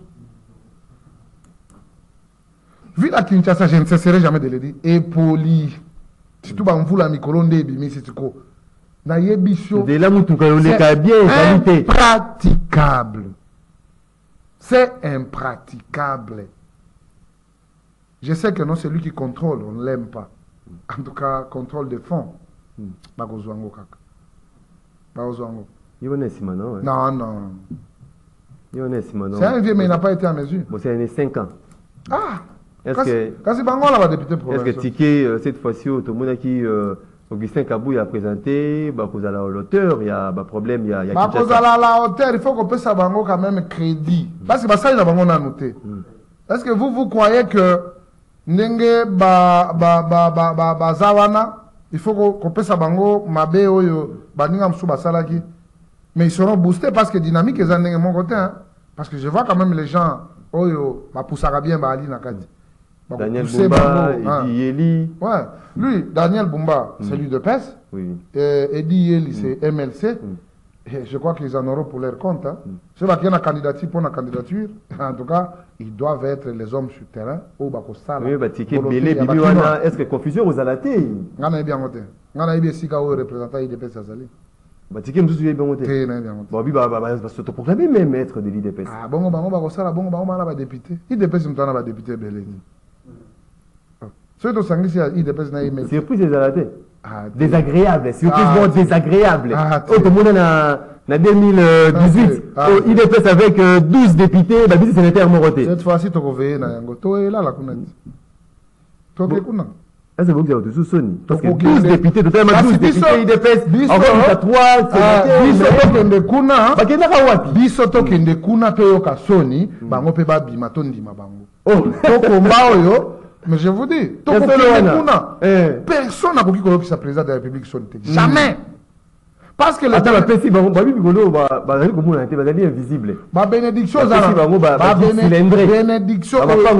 Vu la Kinshasa, je ne cesserai jamais de le dire. Et poli. Si tu vas en vouloir Mikolonde, mais c'est quoi? De la moutuka, on est bien qualité. Impraticable. C'est impraticable. Je sais que non, c'est lui qui contrôle, on ne l'aime pas. En tout cas, contrôle de fond. Bagozwango kaka. Bagozwango. Non, non. Non. C'est un vieux, mais il n'a pas été à mesure. Bon, c'est cinq ans. Ah! Est-ce que, quand c'est Bango, là, député provincial. Est-ce que Ticket, euh, cette fois-ci, tout le monde qui euh, Augustin Kabou a présenté, bah, cause à la hauteur, il y a bah, problème, il y a. Bah, cause à la, la hauteur, il faut qu'on puisse à Bango quand même crédit. Parce que bah, ça, il a Bango a noté. Mm. Est-ce que vous, vous croyez que Nenge ba ba ba ba ba ba zawana, il faut qu'on puisse à Bango, Mabe oyo, Baningam sous Basalaki. Mais ils seront boostés parce que dynamique est de mon côté. Hein? Parce que je vois quand même les gens, oyo, bah, poussara bien, bah, Ali Nakadi. Daniel Bumba, Eddie Yeli. Ouais, lui, Daniel Bumba, mm. c'est lui de P E S. Oui. Et Eddie Yeli, mm. c'est M L C. Mm. Et je crois qu'ils en auront pour leur compte. Hein. Mm. C'est là qu'il y a une candidature pour une candidature. En tout cas, ils doivent être les hommes sur le terrain. Au Bakosala. Oui, bah, Tiké, Bélé, Bibi, Wana, est-ce que confusion aux alatés? On a bien noté. On a bien si K O représentant I D P S Azali. Bah, Tiké, nous souviens bien noté. Bon, bah, bah, bah, se proclamer même être de l'I D P S. Ah, bon, bon, bon, ça, bon, bon, on a député. I D P S, on a député Bélé. Surprise des alatés. Ah, désagréable, surprise ah, désagréable. Ah, oh, tout le monde en deux mille dix-huit, ah, oh, I D P S avec euh, douze députés, bah, c'est sénateur Moroté. Cette fois-ci, tu reviens dans Yango. Tu es là, la Kounet. Tu es là. Est-ce que vous avez tout Sony? Parce que douze députés, totalement douze députés I D P S, encore à trois sénateurs. Bisoto kende kuna, bisoto kende kuna pe yoka Sony, bango pe ba bima tondima bango. Oh, toko mbao. Mais je vous dis, personne n'a voulu que ça président de la République sonne. Jamais. Parce que la P C, bah, bah, bah, bah, invisible. Bah, bénédiction, bah, bénédiction,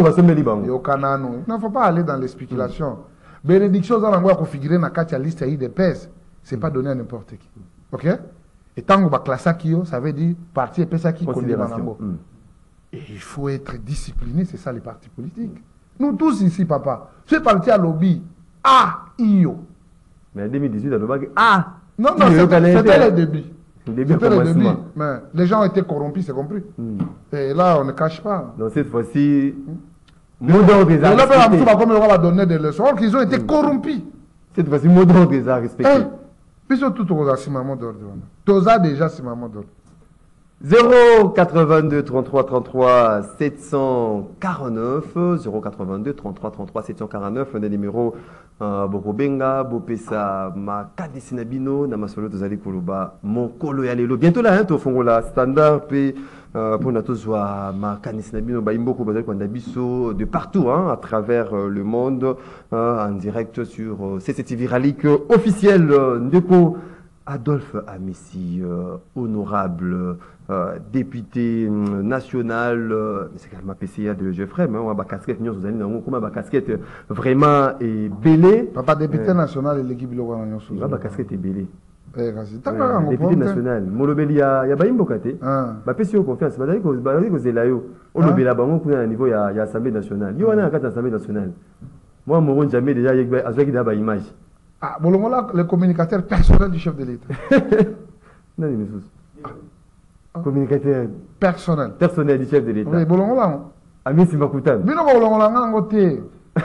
il ne faut pas aller dans les spéculations. Bénédiction, on va configurer dans la liste I D P S. Ce n'est pas donné à n'importe qui. Ok? Et tant qu'on va classer qui, ça veut dire parti et P S A qui connaît dans Et il faut être discipliné, c'est ça les partis politiques. Nous tous ici, papa, ce parti à lobby, ah, io. Mais en deux mille dix-huit, à Nobag, ah, non, non, c'était le début. C'était le début. Mais les gens ont été corrompus, c'est compris. Mm. Et là, on ne cache pas. Donc cette fois-ci, mot d'ordre des arts respectés. On va donner des leçons, alors qu'ils ont été mm. corrompus. Cette fois-ci, mot d'ordre des arts respectés. Puis surtout, tu as un mot d'ordre. Tu as déjà un mot d'ordre. zéro quatre-vingt-deux trente-trois trente-trois sept cent quarante-neuf zéro quatre-vingt-deux trente-trois trente-trois sept cent quarante-neuf un des numéros Bokobenga Bopesa Makadi Sinabino Namasolo Tozali Koloba Mokolo Yalelo bientôt là hein to fongola standard pe pour notre joie Makadi Sinabino ba imboko bazali kwanda biso de partout hein à travers le monde en direct sur C C T V Ralik officiel Ndeko Adolphe Amissi, euh, honorable euh, député euh, national, euh, c'est quand même ma P C A de Geoffrey, mais on a ma casquette, nous avons ma casquette vraiment est bélée. Papa député euh, national et l'équipe Logan en Yosu. Ma casquette est bélée. Eh, euh, député national. Molobeli ya ya baimbo kate. Ma P C A confiance. Ba dali ko ba dali ko zelayo. Olobela bango kuna na niveau ya ya assemblée nationale. Yo wana kata assemblée nationale. Moi mon jamais déjà avec da ba image. Ah, Bolongola, le communicateur personnel du chef de l'État. Non, mais ah. Communicateur personnel. Personnel du chef de l'État. Oui, Bolongola. Ami Simakutan. Mais non, Bolongola, on a un côté.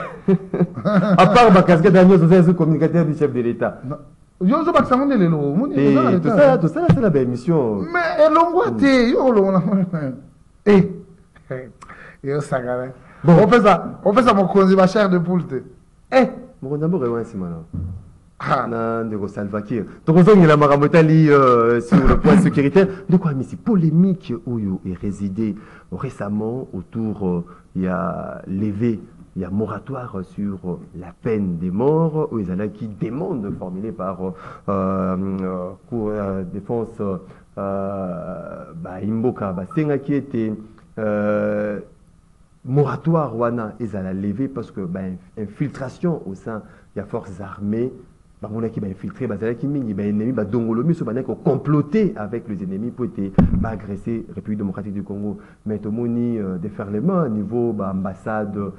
À part ma casquette d'agneau, c'est le communicateur du chef de l'État. Yo, je vais t'amener les lots. Tout ça, tout ça, c'est la belle mission. Mais elle l'engoité. Yo, Bolongola. Eh. Yo, ça, bon, on fait ça. On fait ça, mon cousin, ma chair de poule. Eh. Mon d'abord, c'est maintenant. Ah. na ndeko Salva Kiir. Tokozongela makambo etali euh, sur le point sécuritaire. De quoi mais c'est polémique oyo est résidé récemment autour euh, il y a levé il y a moratoire sur euh, la peine des morts où ils qui demande formulée par euh, euh, cour euh, défense euh, bah imboka bah senga qui était euh, moratoire wana ezala levé parce que bah, infiltration au sein il y a forces armées bah on a qui bah infiltré bah ça qui mingi bah ennemi bah dongolomi so bah comploter avec les ennemis pour être bah agresser République démocratique du Congo mais tomoni euh, déferlement au niveau bah ambassade euh,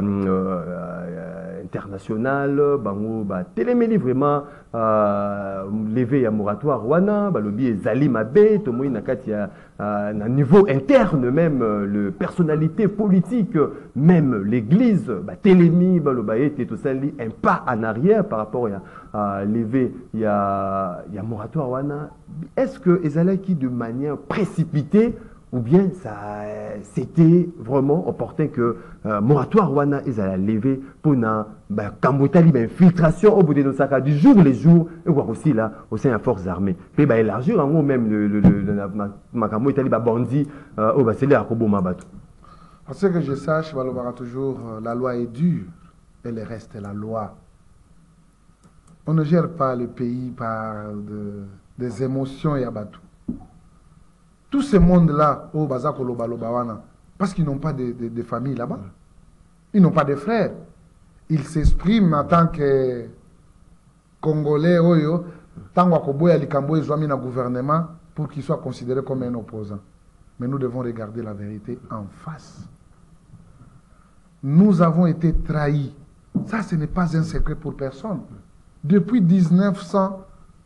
euh, internationale bah on bah téléméli vraiment euh, levé à moratoire wana bah lobby ezali mabe tomoni na kati ya à un niveau interne même euh, le personnalité politique même l'église bah télémi bah le bah était tout ça un pas en arrière par rapport à à lever il y a il y a moratoire wana est-ce que ezalaki de manière précipitée ou bien ça c'était vraiment opportun que euh, moratoire wana ezala levé pour na bah kambotali bah infiltration au bout de nos sacs du jour les jours et voir aussi là au sein des forces armées puis bah élargir en gros même le le le ma kambotali bah bandi au bah c'est là à Koboma bateau. À ce que je sache Balobara toujours euh, la loi est dure et le reste est la loi. On ne gère pas le pays par de, des émotions et abattus. Tout ce monde-là, au Bazakolo Balobawana, parce qu'ils n'ont pas de, de, de famille là-bas, ils n'ont pas de frères. Ils s'expriment en tant que Congolais, oyo, tant qu'Akoboya Likambo est dans le gouvernement pour qu'ils soient considérés comme un opposant. Mais nous devons regarder la vérité en face. Nous avons été trahis. Ça, ce n'est pas un secret pour personne. Depuis mille neuf cent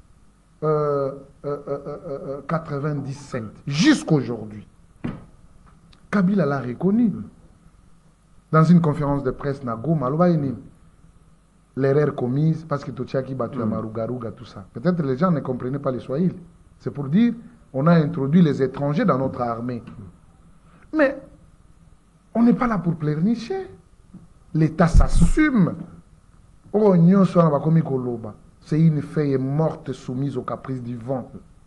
quatre-vingt-dix-sept jusqu'à aujourd'hui, Kabila l'a reconnu. Dans une conférence de presse, Nagoma, l'erreur commise parce que Tochiaki battu à Marugaruga, tout ça. Peut-être les gens ne comprenaient pas le Swahili. C'est pour dire on a introduit les étrangers dans notre armée. Mais on n'est pas là pour pleurnicher. L'État s'assume. C'est une feuille morte soumise au caprice du vent.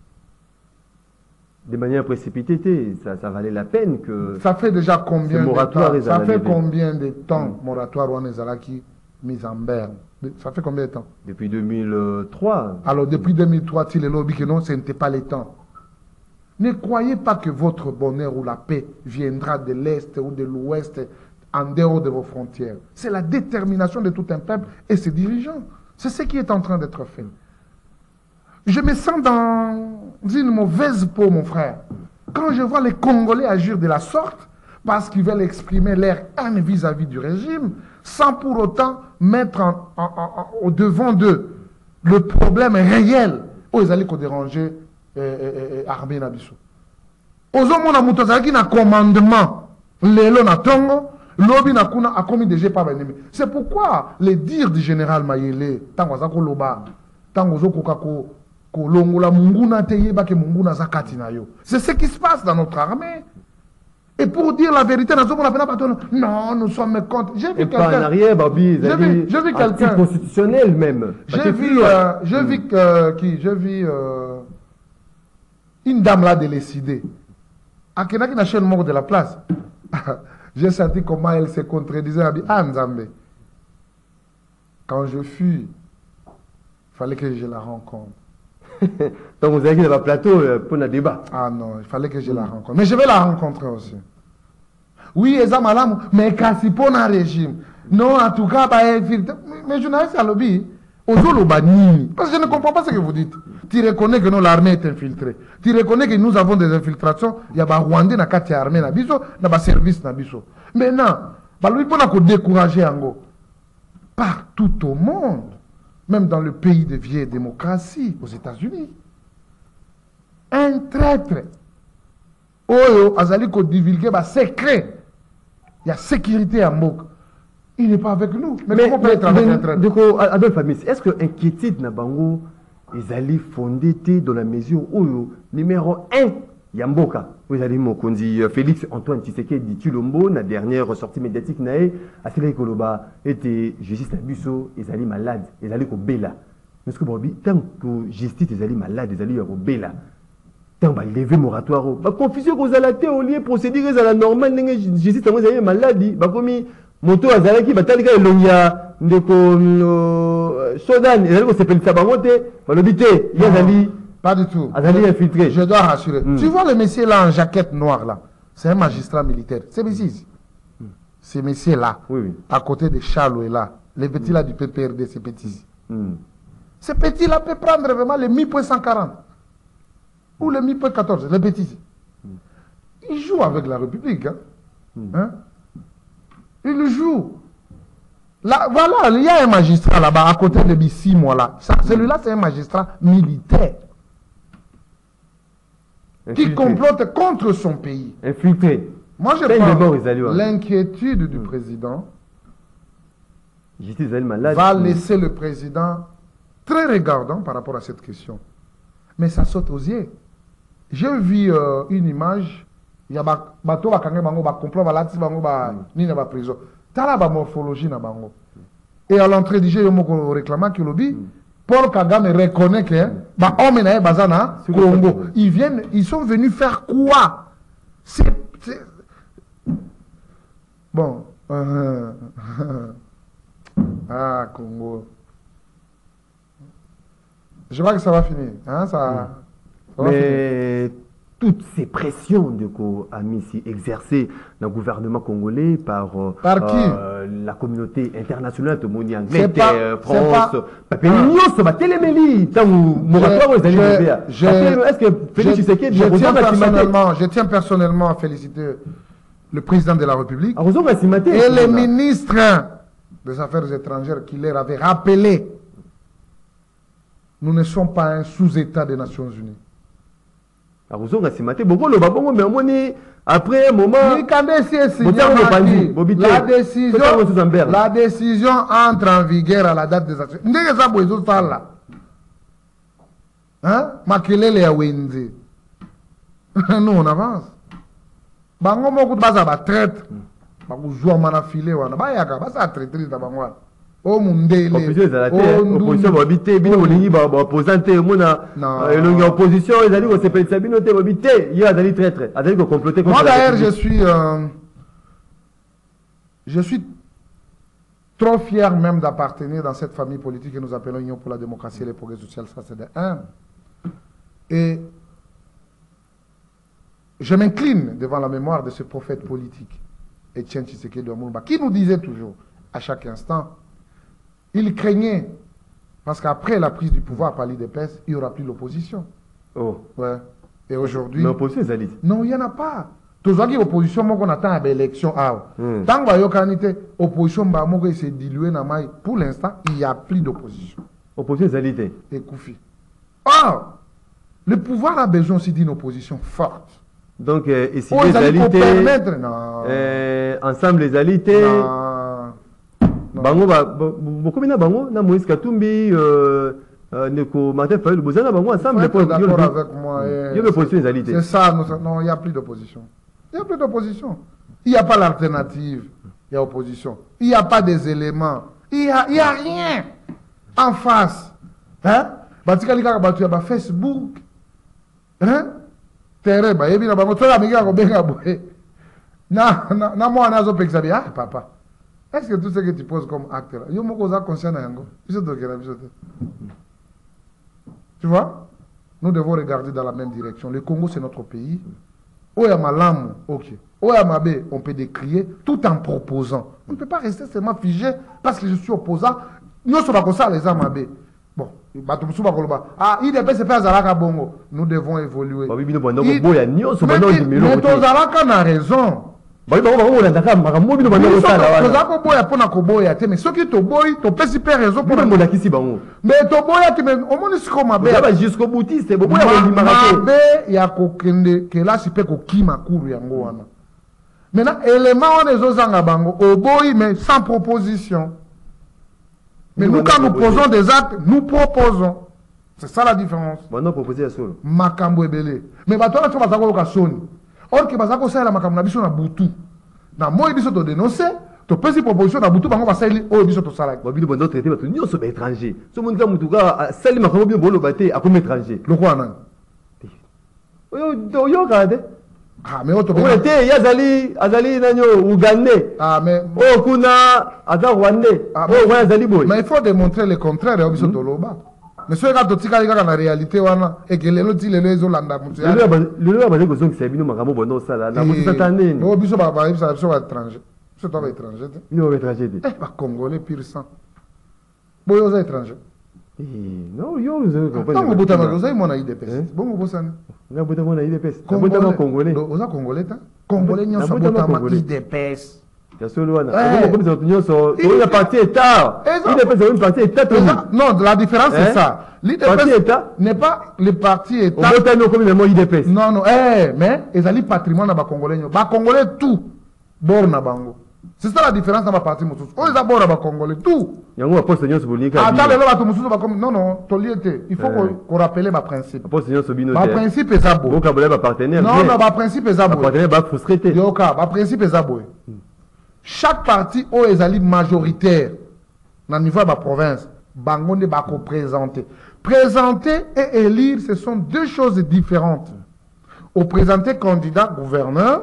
De manière précipitée, ça, ça valait la peine que... Ça fait déjà combien de temps Ça fait combien de temps, mm. moratoire Wanezalaki mise en berne? Ça fait combien de temps? Depuis deux mille trois. Alors depuis deux mille trois, si les lobbies que non, ce n'était pas le temps. Ne croyez pas que votre bonheur ou la paix viendra de l'Est ou de l'Ouest en dehors de vos frontières. C'est la détermination de tout un peuple et ses dirigeants. C'est ce qui est en train d'être fait. Je me sens dans une mauvaise peau, mon frère, quand je vois les Congolais agir de la sorte parce qu'ils veulent exprimer leur haine vis-à-vis du régime sans pour autant mettre en, en, en, au devant d'eux le problème réel où ils allaient déranger l'armée Nabiso. Aux hommes, on a un commandement, l'élo na tongo, l'obi na kuna a commis des jets par l'ennemi. C'est pourquoi les dires du général Mayele, tango zako loba, tango zoko kako, ko longola munguna teye ba ke munguna zakati na yo. C'est ce qui se passe dans notre armée. Et pour dire la vérité, non, nous sommes contre. J'ai vu quelqu'un. En arrière, Babi, j'ai vu, vu quelqu'un. Constitutionnel même. J'ai vu, euh, j'ai vu euh, qui, j'ai vu euh, une dame là de décider. À qui n'a le mort de la place. J'ai senti comment elle se contredisait. Ah, Nzambe. Quand je fuis, il fallait que je la rencontre. Donc vous avez dit dans le plateau pour le débat. Ah non, il fallait que je la rencontre. Mais je vais la rencontrer aussi. Oui, Eza Malam, mais kasi pour un régime. Non, en tout cas, bah, mais journaliste à lobby, Ozolo Banini. Parce que je ne comprends pas ce que vous dites. Tu reconnais que l'armée est infiltrée. Tu reconnais que nous avons des infiltrations. Il y a des Rwandais dans la armée, il y a des services. Maintenant, il faut décourager Ango. Partout au monde. Même dans le pays de vieille démocratie, aux États-Unis. Un traître. Oyo, Azali ko divulguer ba secret. Il y a sécurité à Mbok. Il n'est pas avec nous. Mais, mais comment peut être avec un traître? Du coup, Adolphe Amis, est-ce que inquiétude na bango Azali fondé dans la mesure où numéro un Yamboka, vous allez mon dit Félix Antoine Tshisekedi Tshilombo, la dernière sortie médiatique nae, Asile Koloba était justice Nabuso, ils allaient malades, ils allaient au Bela. Est-ce que Bobby, tant que justice est malade, des alliés robés là, tant que lever moratoire, bah confusion que vous allez au lieu procéder à la normale, justice est maladie, bah comme moto azalaki batalika elongia ndeko Sodan, et là c'est pas bamote, bah l'obité, il y a Zali. Pas du tout. Azali infiltré. Je dois rassurer. Mm. Tu vois le monsieur là en jaquette noire là, c'est un magistrat militaire. C'est monsieur. Mm. Ce monsieur là, oui, oui. À côté de Charles et là, les petits mm. là du P P R D, ces petits. Mm. Ces petits là peuvent prendre vraiment le mi point cent quarante ou le mi point quatorze, les petits. Mm. Ils jouent avec la République. Hein? Mm. Hein? Ils jouent. Là, voilà, il y a un magistrat là-bas à côté de Bissi, moi là. Celui-là, c'est un magistrat militaire. Infiltré. Qui complote contre son pays. Infiltré. Moi, je pense l'inquiétude du mmh. président malade. va laisser le président très regardant par rapport à cette question. Mais ça saute aux yeux. J'ai vu euh, une image, il y a bateau va kangé bango ba complot va lati bango ba ni na ba prison. Tala ba morphologie na bango. Et à l'entrée du jeu, il y a un réclamant qui lobby. Paul Kagame reconnaît que bah homme na bazana Congo. Ils viennent, ils sont venus faire quoi? C'est bon. Euh, ah Congo. Je vois que ça va finir. Hein, ça, ça va Mais finir. Toutes ces pressions de Amissi exercées dans le gouvernement congolais par, par qui euh, la communauté internationale, tout le monde anglais, Angleterre, France, est-ce que Félix Tshisekedi, je tiens personnellement, je tiens personnellement à féliciter le président de la République et les ministres des Affaires étrangères qui leur avaient rappelé nous ne sommes pas un sous-État des Nations Unies. Après un moment, la décision, la décision entre en vigueur à la date des actions. Hein? Nous on avance. Bango moko baza ba traite. Bango jouer mana filé wana. Ba yaka ba sa traîtrise da bango. Oh mundele. Opposition babité bino olingi ba opposante mona elongi opposition ezali ko sepelisa bino te babité il y a dali traître. Adali ko comploter contre. Moi d'ailleurs je suis euh, je suis trop fier même d'appartenir dans cette famille politique que nous appelons Union pour la démocratie et le progrès social, ça c'est de un. Et je m'incline devant la mémoire de ce prophète politique, Étienne Tshisekedi Omulba, qui nous disait toujours, à chaque instant, il craignait, parce qu'après la prise du pouvoir par l'I D P S, il n'y aura plus l'opposition. Oh. Ouais. Et aujourd'hui... L'opposition, ça dit. Non, il n'y en a pas. Tout ce qui est opposition, moi, on attend à l'élection. Tant que l'opposition s'est diluée, pour l'instant, il n'y a plus d'opposition. Opposition, ça dit. Et Koufi. Or, le pouvoir a besoin aussi d'une opposition forte. Donc, euh, ici, oh, les alités, euh, ensemble les alités, bango, beaucoup de bango, na Moïse Katumbi, Neko Martin Fayou, vous avez bango ensemble. D'accord avec moi. Il y a l'opposition des alités. C'est ça, non, il n'y a plus d'opposition. Il n'y a plus d'opposition. Il n'y a pas l'alternative. Il y a opposition. Il n'y a pas des éléments. Il n'y a, il y a rien en face. Hein? Batika ba Facebook. Hein? Terre, bah, et bien, bah, tu as mis à Robert Aboué. Na, na, na, moi, on a zo pexabi. Ah, papa. Est-ce que tout ce que tu poses comme acte là, yo moko za conscient na yango. Tu vois? Nous devons regarder dans la même direction. Le Congo, c'est notre pays. Oya Malamu, ok. Oya Mabe, on peut décrier tout en proposant. On ne peut pas rester seulement figé parce que je suis opposant. Nous sommes comme ça, les Amabe. Bon, ah, il dépend, c'est pas Zalaka Bongo. Nous devons évoluer. Mais ton Zalaka n'a raison. Mais ce qui te boy, ton petit père raison pour mais ton boy, tu me au moins jusqu'au Mabé. Jusqu'au boutiste, c'est beaucoup. Mabé, il y a kokende, que là, c'est pas kokima kouru yangoana. Maintenant, élément, on est aux Angabango, au boy, mais sans proposition. Mais nous, quand nous posons des actes, nous proposons. C'est ça la différence. Bon, non, proposer à Solo. Makambo ebele. Mais bah, toi, tu vas savoir que Sony. Or, que Bazako, c'est la Makambo, na biso na Boutou. Na moi, biso to dénoncer. Tu peux proposition dans Boutou, on va salir au biso to salak. Bon, biso bon traité, tu n'y sommes étrangers. Ce monde là, Moutouga, salir ma famille bon le bâté à comme étranger. Le quoi non? Yo yo regardez. Ah mais autre. On était Yazali, Azali nanyo Ougandais. Ah mais. Oh kuna Aza Rwandais. Oh ouais Azali boy. Mais il faut démontrer le contraire au biso to loba. Mais ce gars to tika tika na réalité wana et que les autres les les Hollandais mutu. Le le le ba ko zongi sabino makamo bono sala na mutu satane. No biso ba ba biso biso étranger. C'est toi étranger. Non étranger. Eh ba congolais pur sang. Boy aux étrangers. Eh non yo vous comprenez. Tant bout ma goza mon I D P S. Bon bo sana. Na bout mon I D P S. Na bout ma congolais. Aux congolais ta. Congolais nyo so bout ma I D P S. Ya solo wana. Comme ça tu so to la partie état. I D P S c'est une partie état. Non, la différence c'est ça. L'I D P S n'est pas le parti état. On vote comme le I D P S. Non non, eh mais ezali patrimoine na ba congolais nyo. Ba congolais tout bor na bango. C'est ça la différence dans ma partie mususu. On les aborde à congolais tout. Yango poste nyo so bonika. Attends le bato mususu ba comme non non, toliete. Il faut qu'on rappelle ma principe. Poste nyo so bino. Ma principe est abo. Boka bola ba partenaire. Non non, ma principe est abo. Partenaire ba frustré. Yoka, ma principe est abo. Chaque parti o ezali majoritaire na niveau de la province, bango ne ba ko présenter. Présenter et élire, ce sont deux choses différentes. Au présenter candidat gouverneur,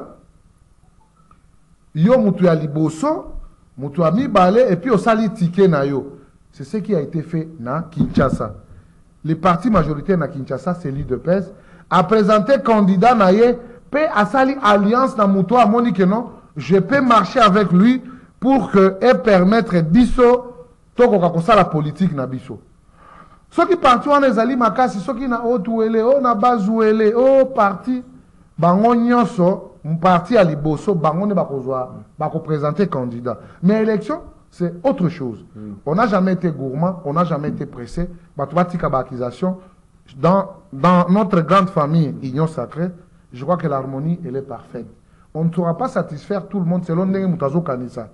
yo mutu ya liboso, mutu ya mibale, et puis au sali ticket na yo. C'est ce qui a été fait na Kinshasa. Le parti majoritaire na Kinshasa, c'est l'I D P S, a présenté candidat na ye, pe a sali alliance na mutu a moni que non, je peux marcher avec lui pour que et permettre biso to ko sa la politique na biso. Ceux qui partent en ezali makasi, ceux qui na otuele, o na bazuele, o parti bango nyonso, un parti à liboso, bango ne bakozwa, bako présenter candidat. Mais élection, c'est autre chose. Mm. On n'a jamais été gourmand, on n'a jamais été pressé. Batubatika bakisation dans dans notre grande famille Union Sacrée, je crois que l'harmonie elle est parfaite. On ne saura pas satisfaire tout le monde selon Ndenge Mutazo Kanisa.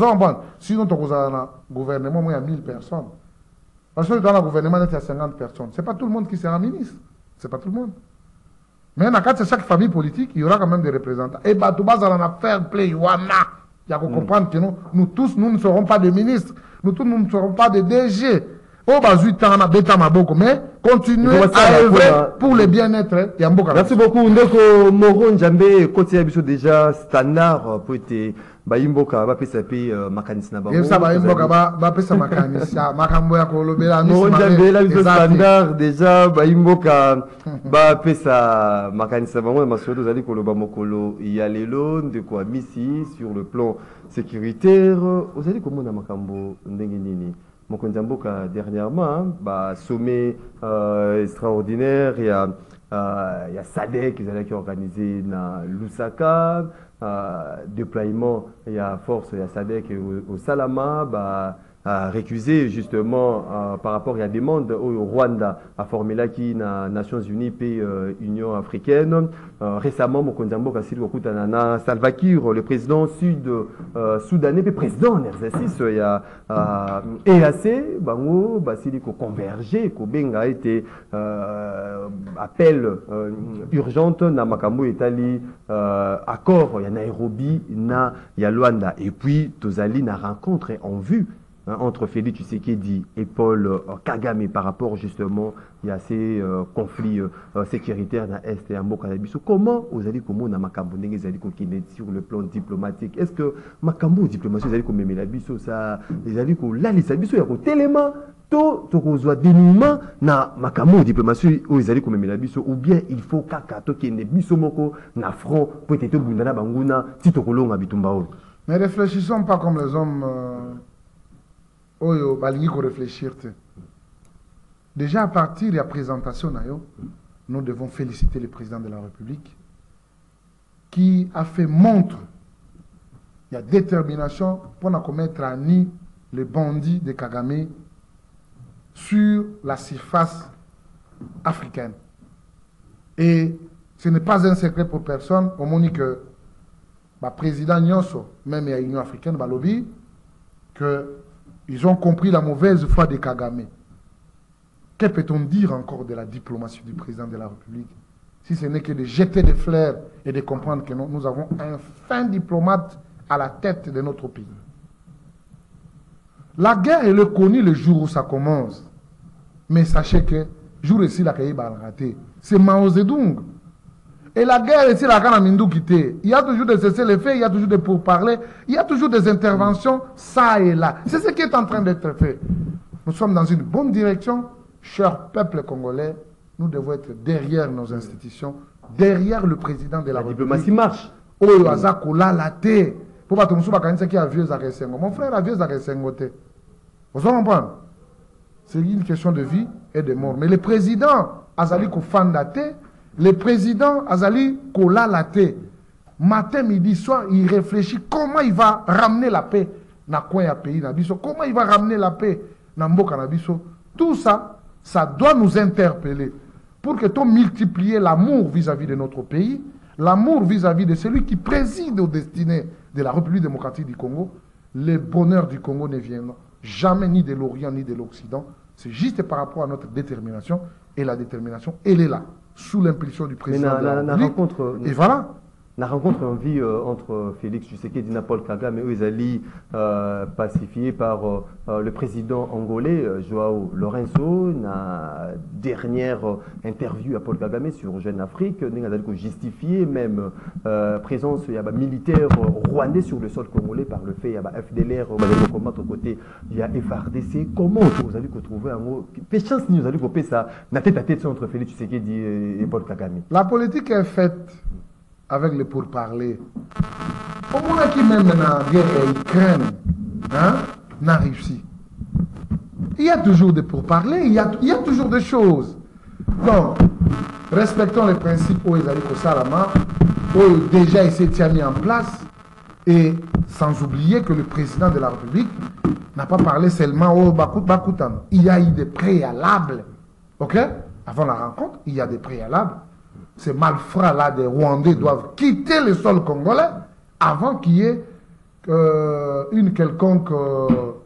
Sinon, tu as un gouvernement, il y a mille personnes. Parce que dans le gouvernement, il y a cinquante personnes. Ce n'est pas tout le monde qui sera ministre. Ce n'est pas tout le monde. Mais dans chaque famille politique, il y aura quand même des représentants. Et bah, tu vas en faire play, il y a qu'on comprendre que nous, nous tous, nous ne serons pas des ministres. Nous tous, nous ne serons pas des D G. Oh, bah, huit ans, mais continuez à œuvrer pour le bien-être. Merci beaucoup. Ndeko Moro Njambe, côté Abisso déjà standard pour être Baimboka, va pesa pe makanis na bango. Yesa Baimboka ba ba pesa makanis ya makambo ya kolobela Moro Njambe la Abisso standard déjà Baimboka ba pesa makanis na bango masoto zali koloba mokolo ya lelo ndeko amisi sur le plan sécuritaire. Vous allez comment na makambo ndenge nini? Mokonjamboka dernièrement, bah, sommet euh, extraordinaire, il y a, euh, il y a SADC qui a organisé dans Lusaka, euh, déploiement, il y a force, il y a SADC au, au Salama, bah, a récusé justement euh, par rapport à la demande au Rwanda à former là qui na Nations Unies et euh, Union africaine. Euh, récemment, Mokonjambo Kassil Wakutanana Salva Kiir, le président sud-soudanais, le président en exercice, il y a E A C, Bango, Basili ko converger, ko benga été euh, appel euh, urgente na Makambo Itali euh, accord, il y a Nairobi, na il y a Luanda et puis Tozali na rencontre en vue. Hein, entre Félix Tshisekedi et Paul euh, Kagame par rapport justement il y a ces euh, conflits euh, sécuritaires dans l'Est et en Bokanabiso. Comment vous allez comment na makambo ndenge ezali kokine sur le plan diplomatique? Est-ce que makambo diplomatie ezali ko memela biso ça ezali ko lalisa biso ya ko telema to to kozwa dénouement na makambo diplomatie o ezali ko memela biso ou bien il faut kaka to kende biso moko na front pour être bundana banguna ti to kolonga bitumba o. Mais réfléchissons pas comme les hommes euh... Oh, yo, balingi ko réfléchir. Déjà à partir de la présentation, nous devons féliciter le président de la République qui a fait montre il y a détermination pour ne commettre à ni les bandits de Kagame sur la surface africaine. Et ce n'est pas un secret pour personne. On m'a dit que le président Nyonso, même à l'Union africaine, le lobby, que ils ont compris la mauvaise foi de Kagame. Que peut-on dire encore de la diplomatie du président de la République, si ce n'est que de jeter des fleurs et de comprendre que nous, nous avons un fin diplomate à la tête de notre pays. La guerre, elle est connue le jour où ça commence. Mais sachez que, jour ici, la Kaïba a raté. C'est Mao Zedong. Et la guerre ici, la Ghana Mindou quitté. Il y a toujours des cessez-le-feu, il y a toujours des pourparlers, il y a toujours des interventions, ça et là. C'est ce qui est en train d'être fait. Nous sommes dans une bonne direction. Cher peuple congolais, nous devons être derrière nos institutions, derrière le président de la, La République. diplomatie marche. Oyo azakola la te. Pour pas tomber sur la qui a vieux Zaresengo. Mon frère a vieux Zaresengo te. Vous comprenez? C'est une question de vie et de mort. Mais le président Azali Kofanda te, le président Azali Kola la te. Matin, midi, soir, il réfléchit comment il va ramener la paix dans coin ya pays nabiso. Comment il va ramener la paix dans Mboka nabiso. Tout ça, ça doit nous interpeller pour que tu multiplies l'amour vis-à-vis de notre pays, l'amour vis-à-vis de celui qui préside aux destinées de la République démocratique du Congo. Le bonheur du Congo ne vient jamais ni de l'Orient ni de l'Occident. C'est juste par rapport à notre détermination. Et la détermination, elle est là, sous l'impulsion du président de la République. Et voilà. La rencontre en vie euh, entre Félix Tshisekedi et Paul Kagame, eux, ils allaient euh, pacifiés par euh, le président angolais, euh, Joao Lourenço, la dernière euh, interview à Paul Kagame sur Jeune Afrique, ils allaient justifier même euh, présence il y a militaire rwandais sur le sol congolais par le fait il y a F D L R, au combattre côté il y a F R D C. Comment vous allez retrouver un mot? Quelle chance nous allons couper ça, la tête à tête entre Félix Tshisekedi et Paul Kagame? La politique est faite avec les pourparlers. Au moment qui même dans la guerre et Ukraine, hein, n'a réussi. Il y a toujours des pourparlers, il y a, il y a toujours des choses. Donc, respectons les principes où ils allaient au Salama, où déjà il s'est mis en place, et sans oublier que le président de la République n'a pas parlé seulement au Bakout Bakoutan. Il y a eu des préalables. Ok? Avant la rencontre, il y a des préalables. Ces malfrats-là des Rwandais doivent quitter le sol congolais avant qu'il y ait euh, une quelconque euh,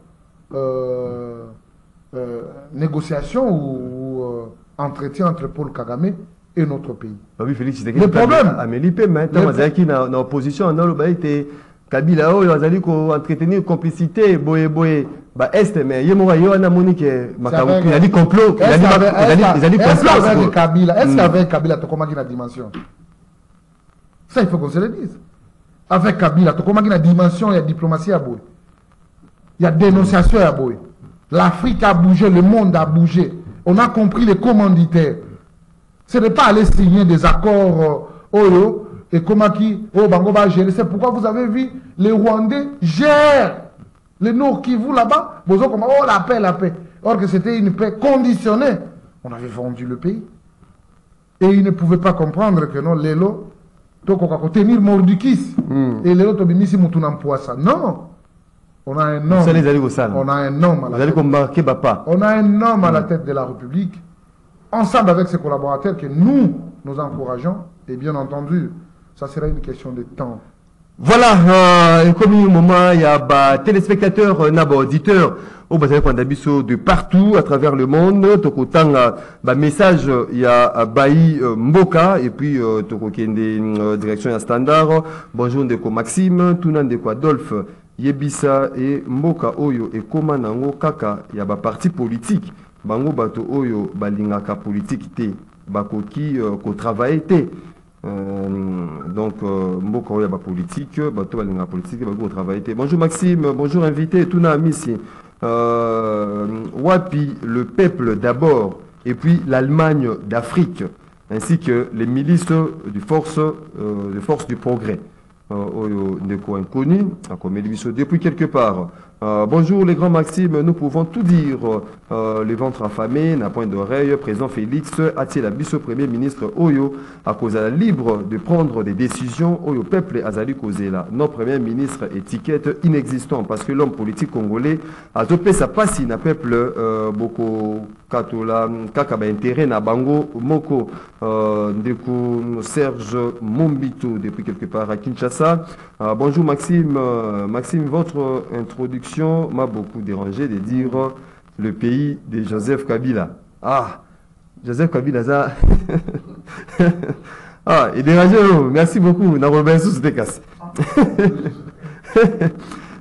euh, euh, négociation ou, ou euh, entretien entre Paul Kagame et notre pays. Oui, Félix, c'est le problème. Amélie P, maintenant, qui dans l'opposition, dans le Kabila, il a dit qu'on entretenir complicité, boye boye. Bah, est, mais il y a un Monique, il a dit complot. Il a dit complot. Kabila, est-ce qu'avec Kabila, tu as une dimension? Ça, il faut qu'on se le dise. Avec Kabila, tu as une dimension, il y a diplomatie à bout. Il y a dénonciation à bout. L'Afrique a bougé, le monde a bougé. On a compris les commanditaires. Ce n'est pas aller signer des accords euh, Oyo et comment qui, oh, Bango va gérer. C'est pourquoi vous avez vu, les Rwandais gèrent le Nord Kivu là-bas. Vous avez comme, oh, la paix, la paix. Or que c'était une paix conditionnée. On avait vendu le pays. Et ils ne pouvaient pas comprendre que non, Lélo, tu tenir Mordukis. Mm. Et Lélo, tu as mis ça. Non. On a un homme. On a un homme à la tête. On a un homme à la tête de la République. Ensemble avec ses collaborateurs que nous, nous encourageons. Et bien entendu, ça sera une question de temps. Voilà, euh, comme au moment, il y a bah, téléspectateurs, euh, auditeurs, au bas de partout à travers le monde. Tokotan, bah, message, il y a Baï euh, Mboka, et puis euh, Tokokende euh, direction à Standard. Bonjour Ndeko Maxime, Tunan Ndeko Adolphe, Yebisa et Mboka Oyo, et Komanango Kaka, il y a bah, parti politique. Bango Bato Oyo, Balingaka politique te, Bakoki, euh, ko travaille te. Euh, donc, Mboka Oyo, ba politique, Bato Balingaka politique, Bako travaille te. Bonjour Maxime, bonjour invité, Tuna Amissi. Euh, Wapi, le peuple d'abord, et puis l'Allemagne d'Afrique, ainsi que les milices du force, euh, de force du progrès. Euh, inconnu, depuis quelque part. Euh, bonjour les grands Maxime, nous pouvons tout dire. Euh, les ventres affamés, n'a point d'oreille, président Félix, a-t-il abisso premier ministre Oyo, à cause de la libre de prendre des décisions, Oyo peuple Azali Kozela. Non premier ministre étiquette inexistant, parce que l'homme politique congolais a topé sa passe, n'a peuple euh, beaucoup katola, kakaba intérêt, na bango, moko, euh, Ndeko Serge Mombito, depuis quelque part à Kinshasa. Euh, bonjour Maxime, euh, Maxime, votre introduction m'a beaucoup dérangé de dire le pays de Joseph Kabila. Ah, Joseph Kabila, ça. Ah, il est dérangé, merci beaucoup. N'a Robinson, c'était cassé.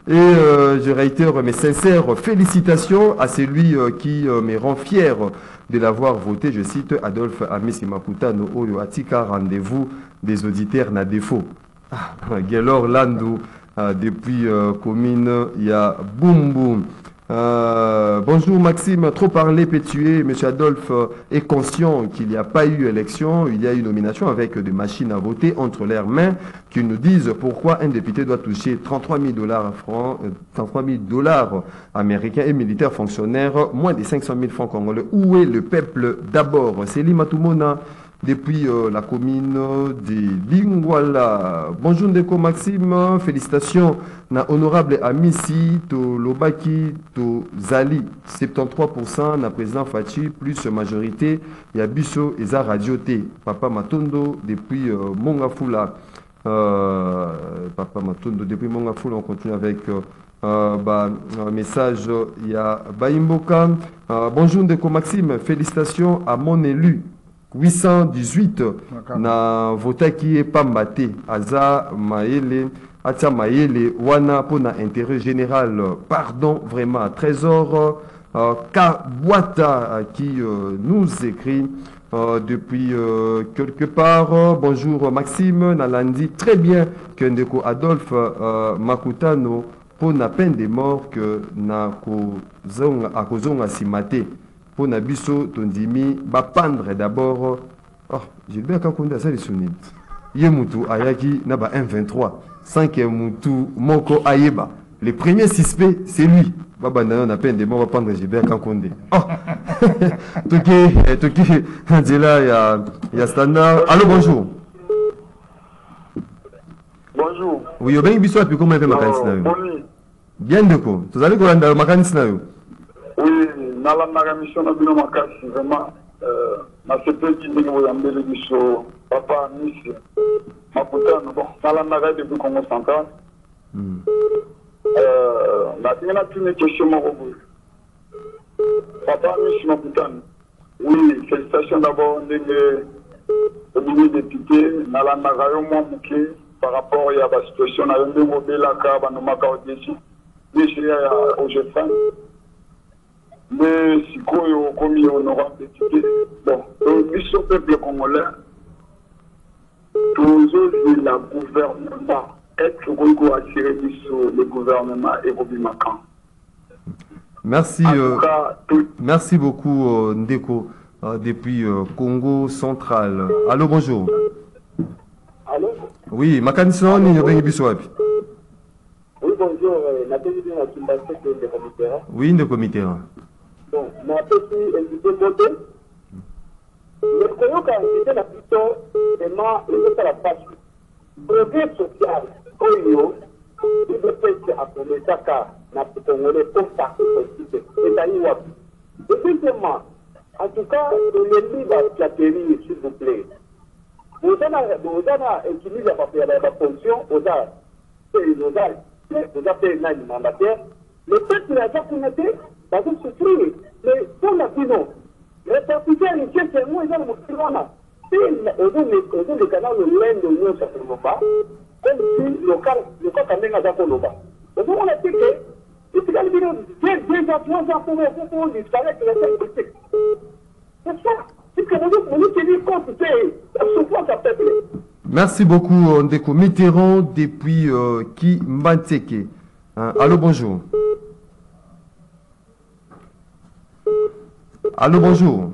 Et euh, je réitère mes sincères félicitations à celui euh, qui euh, me rend fier de l'avoir voté. Je cite Adolphe Amisi Makutano Oyo Atika, rendez-vous des auditeurs n'a défaut. Ah, Gelor Landou, euh, depuis euh, commune, il y a Boum Boum. Euh, bonjour Maxime, trop parlé peut tuer. Monsieur Adolphe euh, est conscient qu'il n'y a pas eu élection, il y a eu nomination avec des machines à voter entre leurs mains qui nous disent pourquoi un député doit toucher trente-trois mille dollars francs, euh, trente-trois mille dollars américains et militaires fonctionnaires, moins de cinq cent mille francs congolais. Où est le peuple d'abord? C'est Limatumona depuis euh, la commune de Lingwala. Bonjour Ndeko Maxime, félicitations na honorable Amisi, to Lobaki, to Zali, soixante-treize pour cent na président Fachi, plus majorité, Yabiso Eza Radio T. Papa Matondo depuis euh, Mongafula. Euh, Papa Matondo depuis Mongafula, on continue avec euh, euh, bah, un message, il y a Baimboka. Euh, bonjour Ndeko Maxime, félicitations à mon élu. huit cent dix-huit na voté qui est pas maté aza maele atia maele wana pour na intérêt général. Pardon vraiment à Trésor euh, Kabwata euh, qui euh, nous écrit euh, depuis euh, quelque part. Bonjour Maxime Nalandi, très bien que Ndeko Adolphe euh, Makutano pour na peine de mort que na kozonga akozonga simate. Pour Nabiso, Tondimi, Bapandre d'abord. Oh, Gilbert Kakonda, ça les sonne. Yemutu, Ayaki, Naba un vingt-trois. cinq Moutou, Moko, Ayeba. Le premier suspect, c'est lui. Baba Nana, on a peine de mort, Bapandre Gilbert Kakonde. Oh, Toki, Toki, Angela, il y a, il y a Standard. Allô, bonjour. Bonjour. Oui, bien, Bisso, et puis comment il fait ma candidature? Bien de quoi? Vous allez quoi dans ma candidature? Oui, dans la mission de Bino Makasi, vraiment, na sepe qui dit que vous avez le papa, Miss, Makutano, bon, dans la marée depuis Congo central. La dernière question, papa, Miss, Makutano. Oui, félicitations d'abord au ministre député, dans la marée par rapport à la situation, dans le niveau de la carte, dans le Macao d'ici, déjà au G cinq. Mais si on commis honorable député, bon, le peuple congolais, toujours le gouvernement, est-ce qu'on peut assurer le gouvernement et le Macan? Merci, euh, merci beaucoup euh, Ndeko, euh, depuis euh, Congo central. Allô, bonjour. Allô? Oui, Makanison, ni Nyobengi Biswapi. Oui, bonjour, la présidente de la Kimbasek de comité. Oui, de comité. Bon, ma petite invité voté. Le Congo a invité la plutôt vraiment il la passe. Progrès social, Oyo, il veut faire à ton état car n'a pas congolais comme parti politique. C'est-à-dire, deuxièmement, en tout cas, le livre à Piatéry, s'il vous plaît. Vous avez utilisé la fonction, vous avez fait un mandataire. Le fait qu'il a déjà commetté, va vous souffrir. Mais pour la pino, répartition initiale, c'est moi, ils ont le monde. Si on a le canal de l'Inde de l'Union, ça ne va pas. Comme si le cas, le cas quand même a d'accord le bas. Donc on a dit que, il faut aller dire, j'ai déjà trois ans pour vous, pour disparaître la scène politique. C'est ça. C'est que vous nous tenez compte, c'est la souffrance à peuple. Merci beaucoup, Ndeko Mitterrand, depuis euh, Kimbanteke. Hein, allô, bonjour. Allô, bonjour.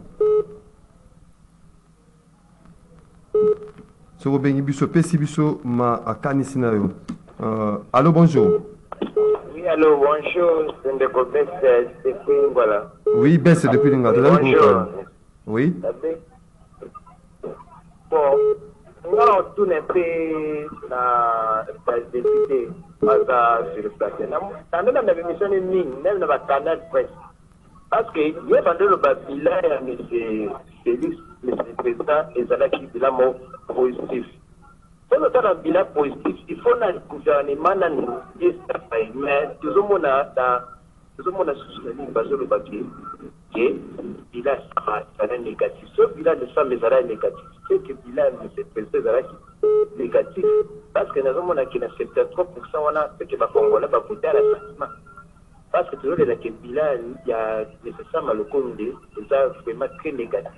Soro bengi biso pesi biso ma akani sinayo. Euh, allô, bonjour. Oui, allô, bonjour. C'est Ndeko Bess depuis voilà. Oui, Bess depuis Lingala. Bonjour. Oui. Bon, non, tout n'est pas la député. Pas sur le plateau. Dans la même émission, même dans la canal presse. Parce que il y a dans le bilan, mais c'est Félix, le président, et ça qui est bilan positif. Pour le temps d'un bilan positif, il faut un gouvernement qui est mais tout le monde a tout le monde a soutenu sur le papier que bilan sera négatif. Ce bilan ne sera mais sera négatif. C'est que bilan de cette président sera négatif. parce que nous avons soixante-treize pour cent ce que les Congolais vont voter à l'assassinat. Parce que toujours les bilan, il y a nécessairement le Conde, c'est vraiment très négatif.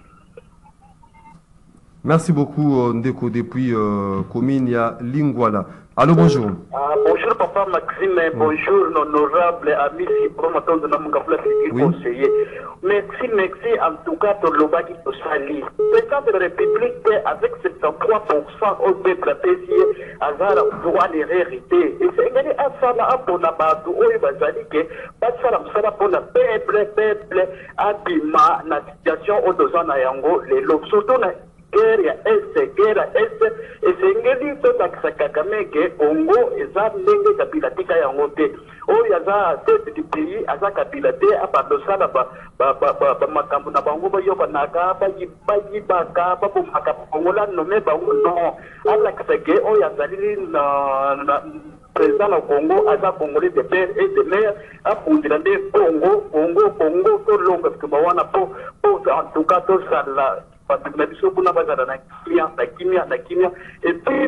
Merci beaucoup, Ndeko, depuis euh, commune, il y a Lingwala. Allô, bonjour. Ah, bonjour, papa Maxime, oui. Bonjour, l'honorable ami, promoteur de notre conseiller. Merci, merci, en tout cas, pour le bas qui se salit. Président de la République, avec soixante-treize pour cent au peuple apprécié, Azar droit de hériter. Et c'est gagné à ça, là, pour la base, où il va dire que, pas ça, ça, pour la peuple, peuple, abima, la situation au deux ans à Yango, les lobes, surtout, guerre ya este guerre ya este esengeli totakisa Kagame ke Congo eza ndenge kabila tika yango te oyo aza tete du pays aza kabila te abadosala bamakambo na bango bayobanaka bayibaka babomaka bangola nome bango non alakisa ke oyo azali na président na Congo aza congolais de père et de mère apundila nde Congo Congo Congo tolonga parce que bawana po en tout cas tosala et puis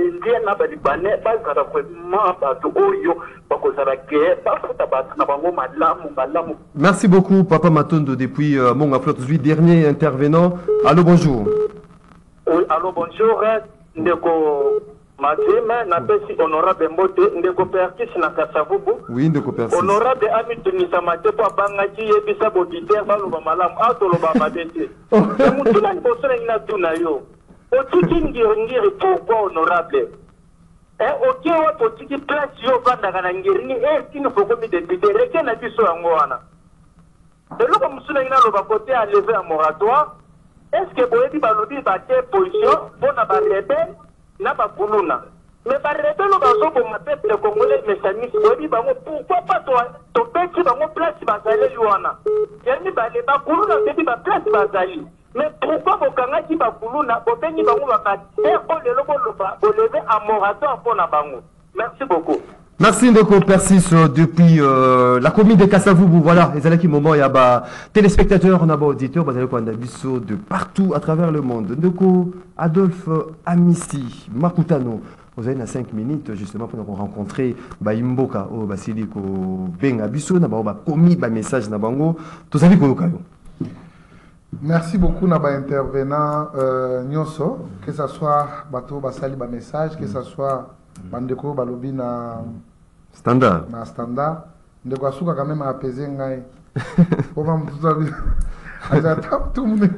merci beaucoup, Papa Matondo, depuis euh, mon Aflot, dernier intervenant. Allô, bonjour. Oui, allô, bonjour. Ndeko Maxime, napesi honorable Mbote, ndeko Perkis na Kasavubu. Oui, ndeko Perkis. Honorable Ami Tunisa Mate po bangaji yebisa boditer baluba malamu atoloba madete. Mutuna ni bosona ina tuna yo. Otiki ngiri ngiri pourquoi honorable? Eh okie wa potiki place yo banda kana ngiri ni eh kino poko mi député reke na biso yango wana. Eloko musuna ina loba côté à lever un moratoire. Est-ce que boyebi balobi ba te position bona ba rebelle na bakuluna mais par rebelle bazo ko peuple congolais mécanisme boyebi bango pourquoi pas toi to peki bango place bazali wana yani ba le bakuluna bebi ba place bazali mais pourquoi bokanga ki bakuluna bobengi bango ba te ko le loko loba lever un moratoire pour na bango. Merci beaucoup. Merci Ndeko Persis depuis euh, la commune de Kasavubu. Voilà, les alaki moment il y a bah téléspectateurs, on a bah auditeurs, bah biso de partout à travers le monde. Ndeko Adolphe Amissi Makutano. Vous avez cinq minutes justement pour nous rencontrer bah Imboka au Basiliko Benga biso na bah commis bah message na bango. Tous amis ko kayo. Merci beaucoup Naba intervenant euh, Nyoso, que ce soit bateau basali ba message, que ce soit bandeko balobi na standard na standard ndeko asuka quand même apaiser ngai comment tout ça azata tout le monde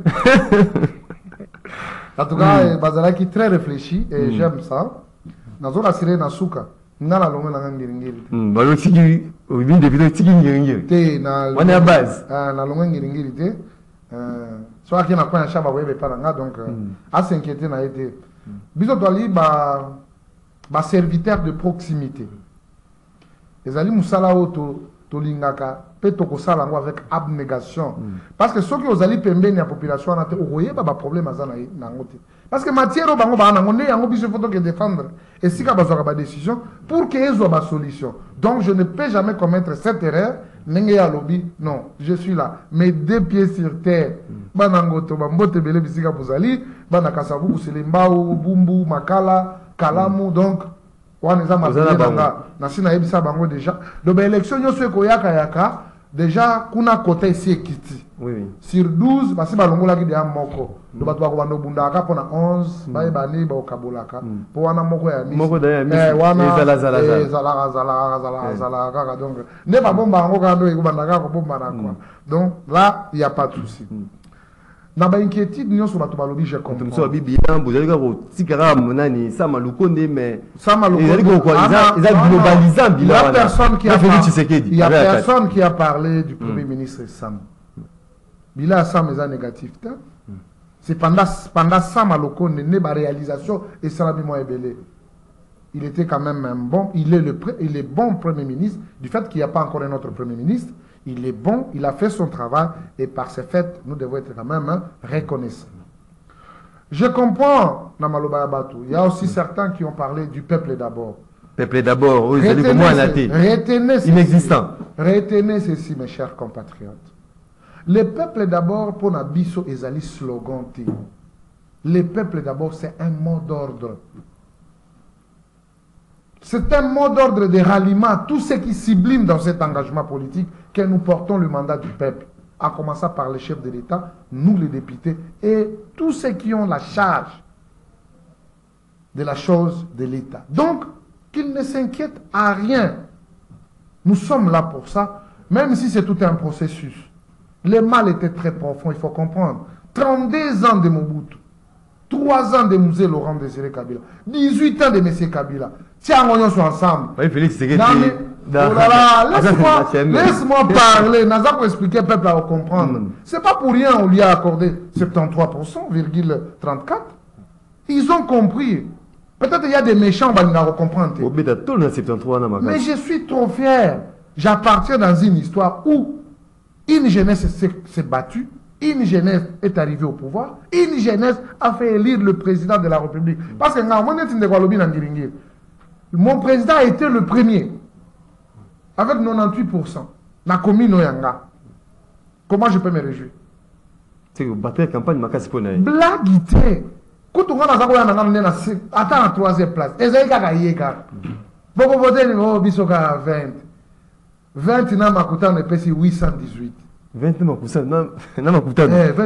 en tout cas bazala qui très réfléchi et mm. j'aime ça nazo rassurer na suka na la longue na ngiri ngiri mm balo tiki obi de vidéo tiki ngiri ngiri te na on est à base ah na longue ngiri ngiri te euh soit qui na kwa chaba webe para nga donc à s'inquiéter na été biso doli ba ba serviteur de proximité. Les ali musala oto tolingaka peto ko sala ngo avec abnégation mm. parce que ceux qui aux ali pembeni la population na te oye ba ba problème azana na ngote parce que matière o bango ba na ngone yango biso photo que défendre et si ka bazoka ba décision pour que ezo ba solution. Donc je ne peux jamais commettre cette erreur nenge ya lobby non, je suis là mes deux pieds sur terre. Mm. Bana ngoto ba mbote bele bisika bozali bana Kasavubu Selembao Bumbu Makala Kalamu donc on est na sina ebisa bango déjà donc élection nyoso ekoyaka yaka déjà kuna côté ici ekiti oui sur douze basi balongola ki de moko do bato bako bando bundaka pona onze baye bani ba okabolaka po wana moko ya misi moko da ya misi eh wana zala zala zala zala zala zala zala kaka donc ne ba bomba ngo kando ekubandaka ko bomba na quoi donc là il y a pas de souci. Na ba inquiétude nyoso bato balobi je comprends. Tumso bibilan bozali ka ko tikara monani ça malukonde mais ça malukonde ils ko quoi ils a globalisant bilan. Il y a personne qui a il y a personne qui a parlé du premier ministre Sam. Bilan Sam est négatif. C'est pendant pendant ça malukonde ne ba réalisation et ça bi mo ebele. Il était quand même un bon, il est le il est bon premier ministre du fait qu'il n'y a pas encore un autre premier ministre. Il est bon, il a fait son travail et par ce fait, nous devons être quand même hein, reconnaissants. Je comprends, Namaloba Batou. Il y a aussi certains qui ont parlé du peuple d'abord. Peuple d'abord, oui, retenez, vous retenez ceci, inexistant. Retenez ceci, mes chers compatriotes. Le peuple d'abord, pour Nabiso Ezali slogan. Le peuple d'abord, c'est un mot d'ordre. C'est un mot d'ordre de ralliement à tous ceux qui subliment dans cet engagement politique que nous portons le mandat du peuple, à commencer par les chefs de l'État, nous les députés, et tous ceux qui ont la charge de la chose de l'État. Donc, qu'ils ne s'inquiètent à rien. Nous sommes là pour ça, même si c'est tout un processus. Le mal était très profond, il faut comprendre. trente-deux ans de Mobutu, trois ans de Musée Laurent Désiré Kabila, dix-huit ans de M. Kabila. Tiens, on est ensemble. Oui, Félix, c'est que non, mais, oh là là, laisse-moi laisse parler. Naza pour expliquer au peuple à comprendre. Mm. C'est pas pour rien on lui a accordé soixante-treize pour cent, trente-quatre. Ils ont compris. Peut-être il y a des méchants, on va comprendre. Mais je suis trop fier. J'appartiens dans une histoire où une jeunesse s'est battue, une jeunesse est arrivée au pouvoir, une jeunesse a fait élire le président de la République. Parce que mon président a été le premier, avec quatre-vingt-dix-huit pour cent. La commune Oyanga. Comment je peux me réjouir? C'est que battre la campagne, ma casse pour naï. Blaguité. Quand on a attends la troisième place. Et c'est ça qui est beaucoup voter au Bisoka vingt. vingt n'a pas coûté un épaisse huit cent dix-huit. vingt n'a pas coûté un épaisse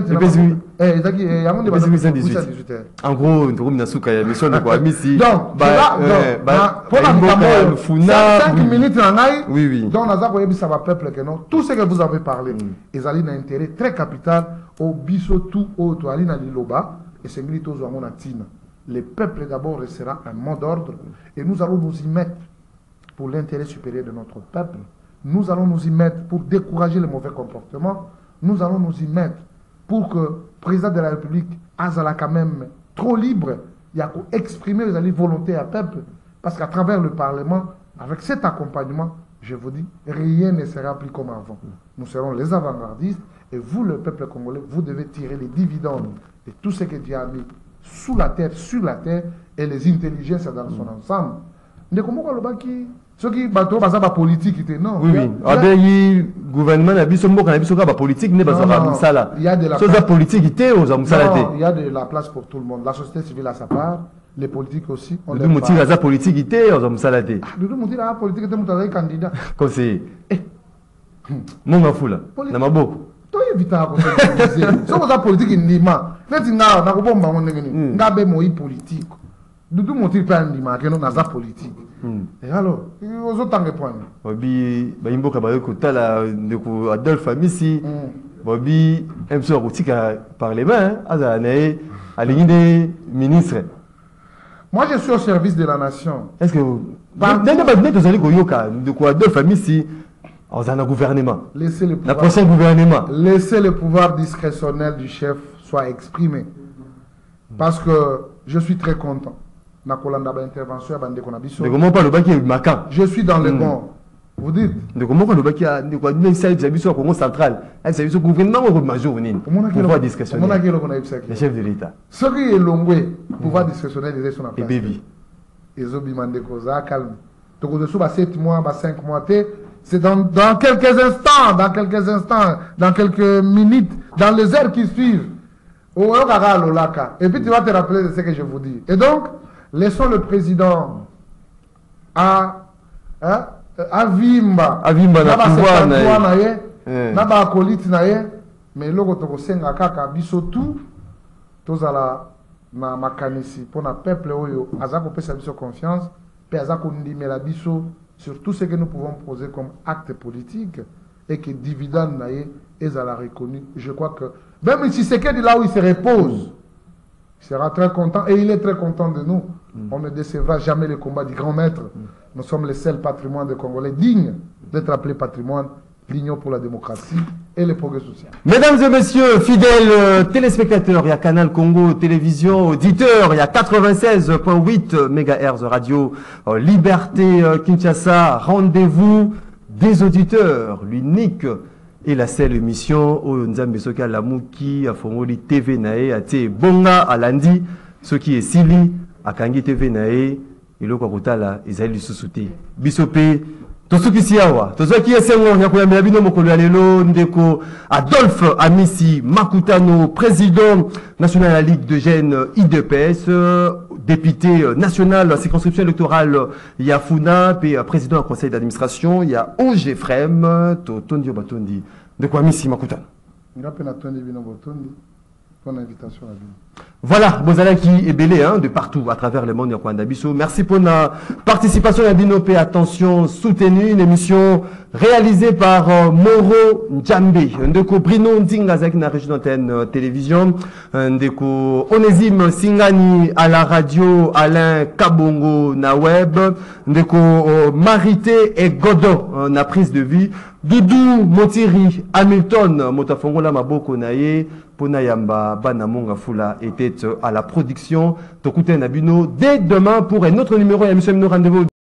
huit cent dix-huit. En gros, une mission de quoi ici. Donc, pour la cinq minutes en aïe, oui, oui. Donc, ça va peuple que non. Tout ce que vous avez parlé, ils ont un intérêt très capital au Bisotou, au Toalina Liloba, et c'est militaire à mon atine. Le peuple d'abord restera un mot d'ordre, et nous allons nous y mettre pour l'intérêt supérieur de notre peuple. Nous allons nous y mettre pour décourager le mauvais comportement. Nous allons nous y mettre pour que le président de la République Azala quand même trop libre, il y a exprimer les volontés à peuple. Parce qu'à travers le Parlement, avec cet accompagnement, je vous dis, rien ne sera plus comme avant. Nous serons les avant-gardistes et vous, le peuple congolais, vous devez tirer les dividendes de tout ce que Dieu a mis sous la terre, sur la terre et les intelligences dans son ensemble. Mais comment on va qui ceux qui bateau basent la politique non oui oui avec gouvernement na biso mboka na biso ka ba politique ne basent ba musala il y a de la chose politique était aux musala té il y a de la place pour tout le monde, la société civile à sa part, les politiques aussi on le motif la politique était aux musala té le motif la politique était mutaza candidat conseiller mon mafula na maboko to éviter ko se so la politique ndima neti na na ko bomba ngo ngeni ngabe mo politique dudu motif pa ndima ke no na za politique. Et alors, aux autres points. Bobi, Baimboka Bayokotala, de Adolphe Amissi, Bobi, M. Routika par les mains, à l'égide des ministres. Moi, je suis au service de la nation. Est-ce que vous. De quoi Adolphe Amissi, dans un gouvernement. Laissez le pouvoir. La prochaine gouvernement. Laissez le pouvoir discrétionnel du chef soit exprimé. Parce que je suis très content. De comment pas le bac est macan. Je suis dans le bon. Vous dites. De comment pas le bac est de quoi même ça il au Congo central. Il s'agit au gouvernement ou au major ni. Pouvoir discrétionnaire. Le chef de l'État. Ce qui est longé, pouvoir discrétionnaire des son et baby. Ils ont demandé cosa calme. Donc au dessous sept mois, cinq mois c'est dans, dans quelques instants, dans quelques instants, dans quelques minutes, dans les heures qui suivent. Et puis tu vas te rappeler de ce que je vous dis. Et donc laissons le président à hein, à Vimba à Vimba na pouvoir na ye na ba akolite na ye mais loko to kosenga kaka biso tout tozala na makanisi pour na peuple oyo azako pesa biso confiance pe azako ndimela biso sur tout ce que nous pouvons poser comme acte politique et que dividende na ye ezala reconnu. Je crois que même si c'est que de là où il se repose, il sera très content et il est très content de nous. Mm. On ne décevra jamais le combat du grand maître. Mm. Nous sommes les seuls patrimoines des Congolais dignes d'être appelés patrimoine, l'Union pour la démocratie et le progrès social. Mesdames et messieurs, fidèles euh, téléspectateurs, il y a Canal Congo Télévision, auditeurs, il y a quatre-vingt-seize virgule huit mégahertz radio, euh, Liberté euh, Kinshasa, rendez-vous des auditeurs, l'unique et la seule émission où Nzambe Soka Lamuki a formé T V Nae a été Bonga à lundi, ce qui est Sili à Kangi T V Nae et le Kokotala Isaïe Sussuti. Bisopé tosukisi awa tozwaki esengo ya koyambela bino mokolo ya lelo ndeko Adolphe Amisi Makutano, président national de la Ligue de jeunes I D P S, député national circonscription électorale Yafuna, puis président du conseil d'administration, il y a O G F R E M, Totondi Obatondi, ndeko Amisi Makutano. Voilà, Bozalaki et Belé, hein, de partout à travers le monde. Merci pour la participation à Binopé. Attention, soutenue, une émission réalisée par euh, Moro Ndjambe, Ndeko Brino Ndingazak na région d'antenne euh, télévision, Ndeko Onésime Singani à la radio, Alain Kabongo na web, Ndeko euh, Marité et Godot euh, na prise de vie, Doudou Motiri Hamilton Motafongola Maboko Naye, Pona Yamba Banamonga Fula était à la production. Tokuten Nabino dès demain pour un autre numéro. Et nous rendez-vous.